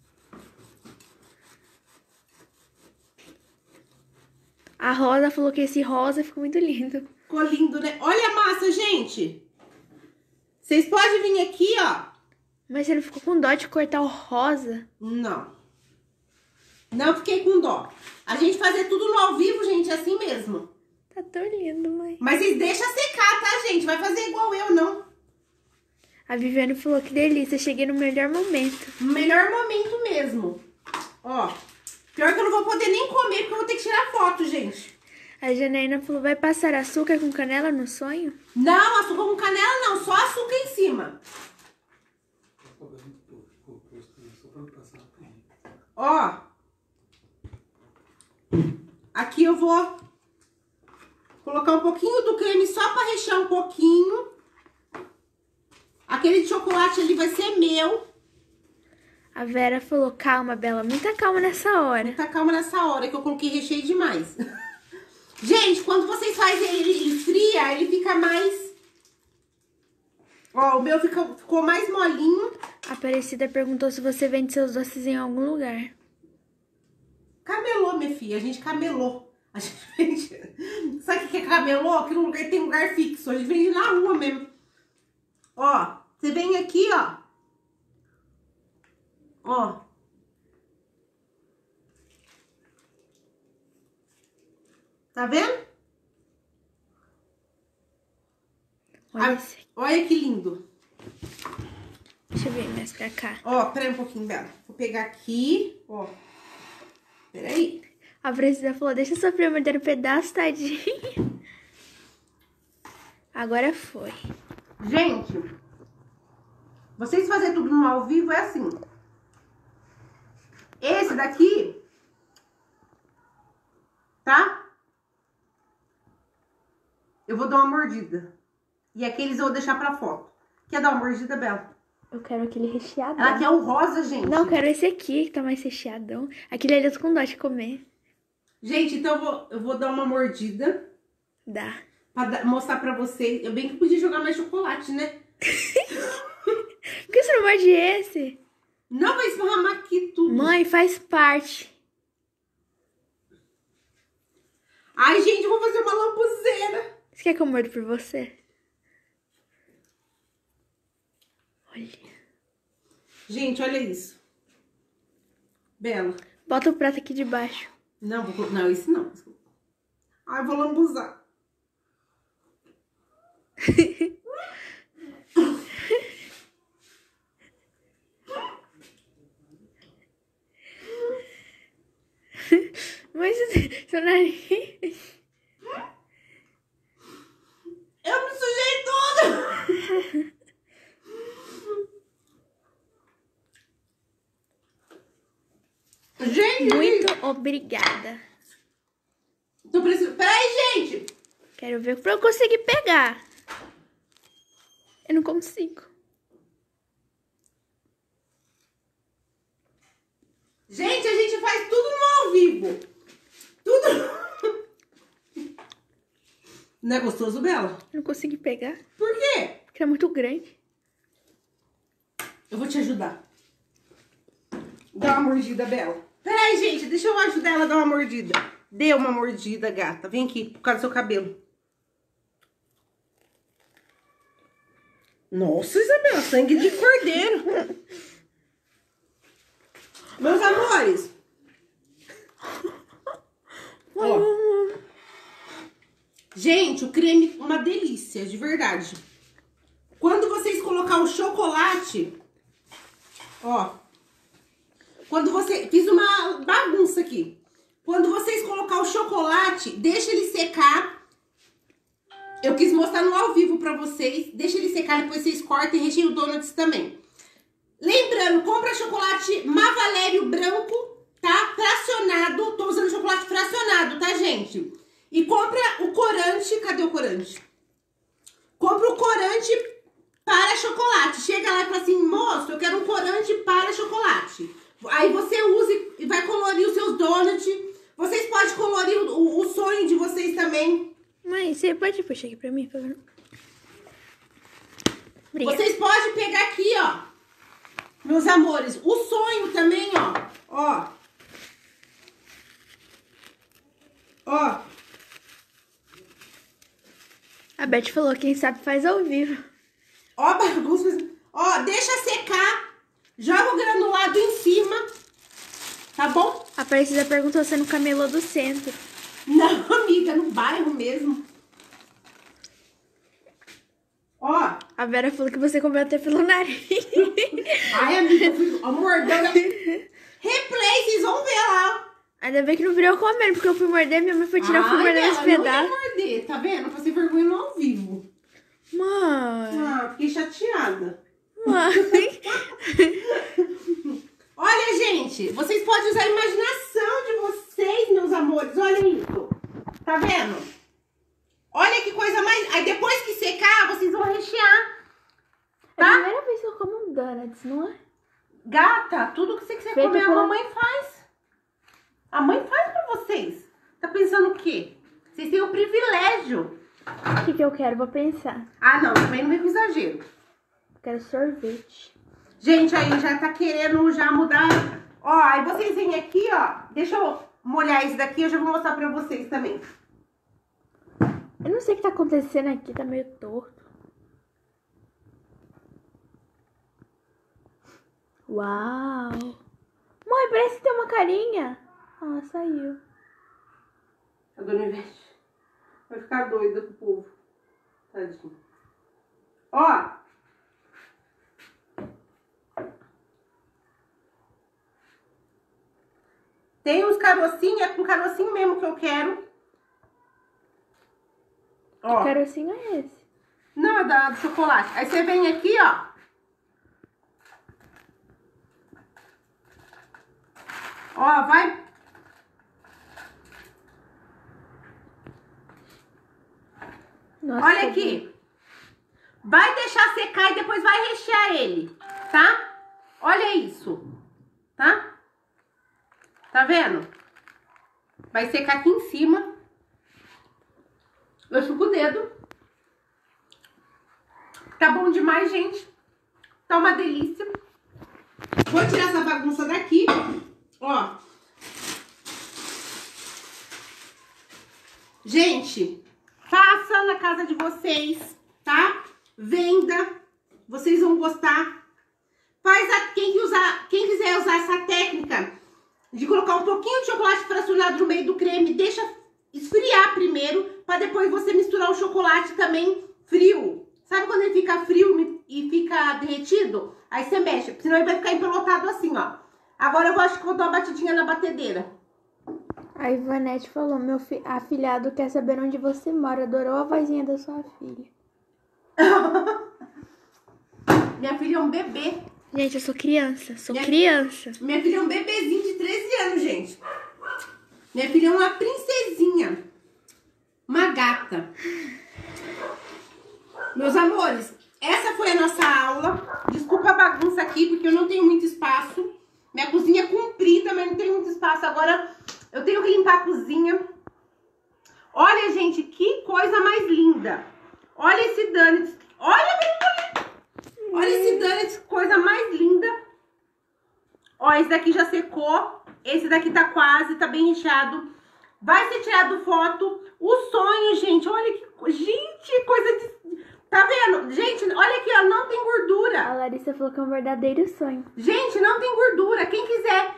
A Rosa falou que esse rosa ficou muito lindo. Ficou lindo, né? Olha a massa, gente. Vocês podem vir aqui, ó. Mas você não ficou com dó de cortar o rosa? Não. Não fiquei com dó. A gente fazer tudo no ao vivo, gente, é assim mesmo. Tá tão lindo, mãe. Mas vocês deixam secar, tá, gente? Vai fazer igual eu, não. A Viviane falou que delícia, cheguei no melhor momento. No melhor momento mesmo. Ó. Pior que eu não vou poder nem comer, porque eu vou ter que tirar foto, gente. A Janaína falou, vai passar açúcar com canela no sonho? Não, açúcar com canela não, só açúcar em cima. Ó. Aqui eu vou colocar um pouquinho do creme só pra rechear um pouquinho. Aquele de chocolate ali vai ser meu. A Vera falou, calma, Bela, muita calma nessa hora. Muita calma nessa hora, que eu coloquei recheio demais. Gente, quando vocês fazem ele esfria, ele fica mais... Ó, o meu fica, ficou mais molinho. A Aparecida perguntou se você vende seus doces em algum lugar. Camelô, minha filha, a gente camelô. A gente vende... Sabe o que é camelô? Que no lugar tem lugar fixo, a gente vende na rua mesmo. Ó, você vem aqui, ó. Ó. Tá vendo? Olha, Ah, esse aqui. olha que lindo. Deixa eu ver mais pra cá. Ó, peraí um pouquinho, Bela. Vou pegar aqui, ó. Peraí. A Aparecida falou, deixa sua prima morder um pedaço, tadinha. Agora foi. Gente, vocês fazerem tudo no ao vivo é assim. Esse daqui, tá? Eu vou dar uma mordida. E aqueles eu vou deixar pra foto. Quer dar uma mordida, Bela? Eu quero aquele recheadão. Ela quer o rosa, gente. Não, eu quero esse aqui, que tá mais recheadão. Aquele ali eu tô com dó de comer. Gente, então eu vou, eu vou dar uma mordida. Dá. Pra dar- mostrar pra vocês. Eu bem que podia jogar mais chocolate, né? Por que você não morde esse? Não vai esparramar aqui tudo. Mãe, faz parte. Ai, gente, eu vou fazer uma lambuzeira. Você quer que eu morda por você? Olha. Gente, olha isso. Bela. Bota o prato aqui de baixo. Não, vou, não, isso não. Ai, eu vou lambuzar. Mas seu nariz... Eu me sujei toda. Gente, Muito obrigada. tô precisando... Peraí, gente. Quero ver pra eu conseguir pegar. Eu não consigo. Gente, a gente faz tudo no ao vivo. Tudo. Não é gostoso, Bela? Eu não consegui pegar. Por quê? Porque é muito grande. Eu vou te ajudar. Dá uma mordida, Bela. Peraí, gente, deixa eu ajudar ela a dar uma mordida. Dê uma mordida, gata. Vem aqui, por causa do seu cabelo. Nossa, Isabela, sangue de cordeiro. Meus amores. Ó. Gente, o creme, uma delícia, de verdade. Quando vocês colocar o chocolate, ó. Quando você... Fiz uma bagunça aqui. Quando vocês colocar o chocolate, deixa ele secar. Eu quis mostrar no ao vivo pra vocês. Deixa ele secar, depois vocês cortam e recheio o donuts também. Lembrando, compra chocolate Mavalério branco, tá? Fracionado. Tô usando chocolate fracionado, tá, gente? E compra o corante. Cadê o corante? Compra o corante para chocolate. Chega lá e fala assim, moço, eu quero um corante para chocolate. Aí você usa e vai colorir os seus donuts. Vocês podem colorir o, o, o sonho de vocês também. Mãe, você pode puxar aqui pra mim, por favor? Obrigada. Vocês podem pegar aqui, ó. Meus amores, o sonho também, ó. Ó. Ó. A Beth falou, quem sabe faz ao vivo. Ó, bagunça. Ó, deixa secar. Joga o granulado em cima. Tá bom? A Aparecida perguntou se é no camelô do centro. Não, amiga, no bairro mesmo. Ó. A Vera falou que você comeu até pelo nariz. Ai, amiga, eu fui mordendo. Replay, vocês vão ver lá. Ainda bem que não virou comendo, porque eu fui morder, minha mãe foi tirar, eu fui morder esse pedaço. Não ia morder, tá vendo? Passei vergonha no ao vivo. Mãe. Ah, fiquei chateada. Mãe. Olha, gente, vocês podem usar a imaginação de vocês, meus amores. Olha isso. Tá vendo? Olha que coisa mais... Aí depois que secar, vocês vão rechear. Tá? É a primeira vez que eu como um donuts, não é? Gata, tudo que você quiser Feito comer, a pela- mamãe faz. A mãe faz pra vocês. Tá pensando o quê? Vocês têm o privilégio. O que, que eu quero? Vou pensar. Ah, não, também não vem com exagero. Eu quero sorvete. Gente, aí já tá querendo já mudar. Ó, aí vocês vêm aqui, ó. Deixa eu molhar esse daqui, eu já vou mostrar pra vocês também. Eu não sei o que tá acontecendo aqui, tá meio torto. Uau! Mãe, parece que tem uma carinha. Ah, saiu. A dona Ivete vai ficar doida com o povo. Tadinho. Ó. Tem uns carocinhos, é com carocinho mesmo que eu quero. Ó. Que carocinho é esse? Não, é da, do chocolate. Aí você vem aqui, ó. Ó, vai. Nossa, Olha aqui. Vai deixar secar e depois vai rechear ele, tá? Olha isso, tá? Tá vendo? Vai secar aqui em cima. Eu chupo o dedo. Tá bom demais, gente. Tá uma delícia. Vou tirar essa bagunça daqui. Ó. Gente, faça na casa de vocês, tá? Venda. Vocês vão gostar. Faz a, quem, usar, quem quiser usar essa técnica de colocar um pouquinho de chocolate fracionado no meio do creme, deixa esfriar primeiro, para depois você misturar o chocolate também frio. Sabe quando ele fica frio e fica derretido? Aí você mexe, senão ele vai ficar empelotado assim, ó. Agora eu acho que vou dar uma batidinha na batedeira. A Ivanete falou, meu fi- afilhado quer saber onde você mora. Adorou a vozinha da sua filha. Minha filha é um bebê. Gente, eu sou criança, sou Minha- criança. Minha filha é um bebezinho de treze anos, gente. Minha filha é uma princesinha. Uma gata. Meus amores, essa foi a nossa aula. Desculpa a bagunça aqui, porque eu não tenho muito espaço. Minha cozinha é comprida, mas não tenho muito espaço. Agora eu tenho que limpar a cozinha. Olha, gente, que coisa mais linda. Olha esse donuts. Olha, olha, olha esse donuts, coisa mais linda. Ó, esse daqui já secou. Esse daqui tá quase, tá bem recheado. Vai ser tirado foto. O sonho, gente, olha que... Gente, coisa de... Tá vendo? Gente, olha aqui, ó, não tem gordura. A Larissa falou que é um verdadeiro sonho. Gente, não tem gordura. Quem quiser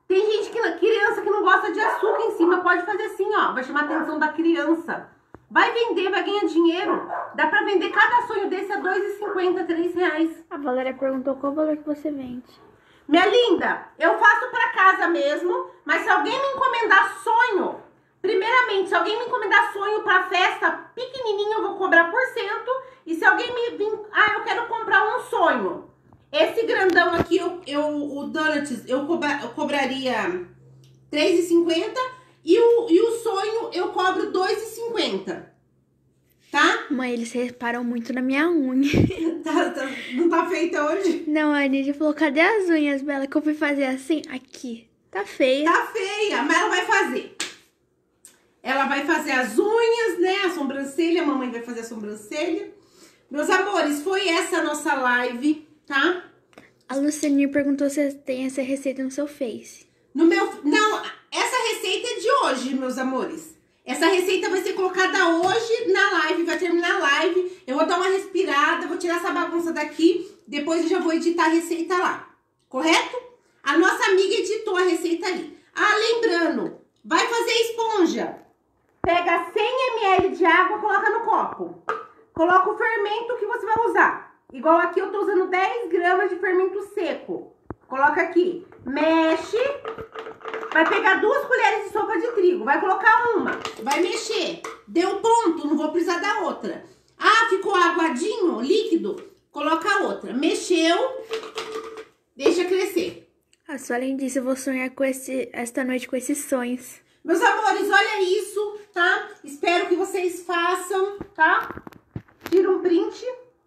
Tem gente que, criança que não gosta de açúcar em cima, pode fazer assim, ó. Vai chamar a atenção da criança. Vai vender, vai ganhar dinheiro. Dá pra vender cada sonho desse a dois reais e cinquenta centavos, três reais. A Valéria perguntou qual o valor que você vende. Minha linda, eu faço pra casa mesmo, mas se alguém me encomendar sonho, primeiramente, se alguém me encomendar sonho pra festa pequenininho, eu vou cobrar por cento. E se alguém me vir, ah, eu quero comprar um sonho. Esse grandão aqui, eu, eu, o Donuts, eu, cobra, eu cobraria três reais e cinquenta centavos e o, e o sonho eu cobro dois reais e cinquenta centavos. Tá? Mãe, eles reparam muito na minha unha. tá, tá, não tá feita hoje? Não, a Anídia falou, cadê as unhas, Bela? Que eu fui fazer assim, aqui. Tá feia. Tá feia, mas ela vai fazer. Ela vai fazer as unhas, né? A sobrancelha, a mamãe vai fazer a sobrancelha. Meus amores, foi essa a nossa live, tá? A Luciane perguntou se tem essa receita no seu Face. No meu... Não, essa receita é de hoje, meus amores. Essa receita vai ser colocada hoje na live, vai terminar a live. Eu vou dar uma respirada, vou tirar essa bagunça daqui. Depois eu já vou editar a receita lá. Correto? A nossa amiga editou a receita ali. Ah, lembrando, vai fazer esponja. Pega cem mililitros de água, coloca no copo. Coloca o fermento que você vai usar. Igual aqui eu tô usando dez gramas de fermento seco. Coloca aqui. Mexe. Vai pegar duas colheres de sopa de trigo. Vai colocar uma. Vai mexer. Deu ponto, não vou precisar da outra. Ah, ficou aguadinho, líquido? Coloca outra. Mexeu. Deixa crescer. A Suelen disse, eu vou sonhar com esse, esta noite com esses sonhos. Meus amores, olha isso, tá? Espero que vocês façam, tá? Tira um print.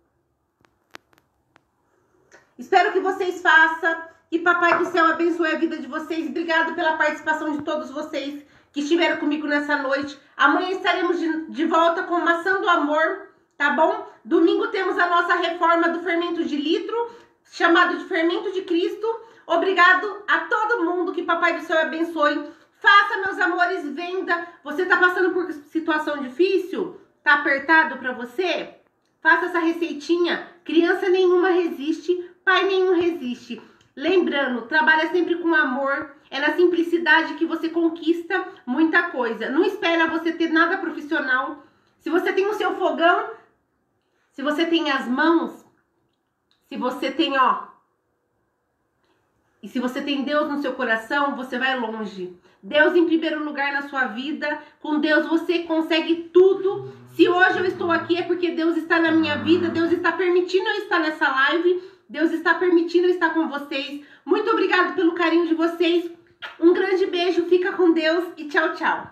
Espero que vocês façam. Que Papai do Céu abençoe a vida de vocês. Obrigado pela participação de todos vocês que estiveram comigo nessa noite. Amanhã estaremos de, de volta com Maçã do Amor, tá bom? Domingo temos a nossa reforma do fermento de litro, chamado de fermento de Cristo. Obrigado a todo mundo. Que Papai do Céu abençoe. Faça, meus amores, venda. Você tá passando por situação difícil? Tá apertado pra você? Faça essa receitinha. Criança nenhuma resiste, pai nenhum resiste. Lembrando, trabalha sempre com amor. É na simplicidade que você conquista muita coisa. Não espera você ter nada profissional. Se você tem o seu fogão, se você tem as mãos, se você tem, ó... E se você tem Deus no seu coração, você vai longe. Deus em primeiro lugar na sua vida. Com Deus você consegue tudo. Se hoje eu estou aqui é porque Deus está na minha vida. Deus está permitindo eu estar nessa live. Deus está permitindo eu estar com vocês. Muito obrigado pelo carinho de vocês. Um grande beijo. Fica com Deus e tchau, tchau.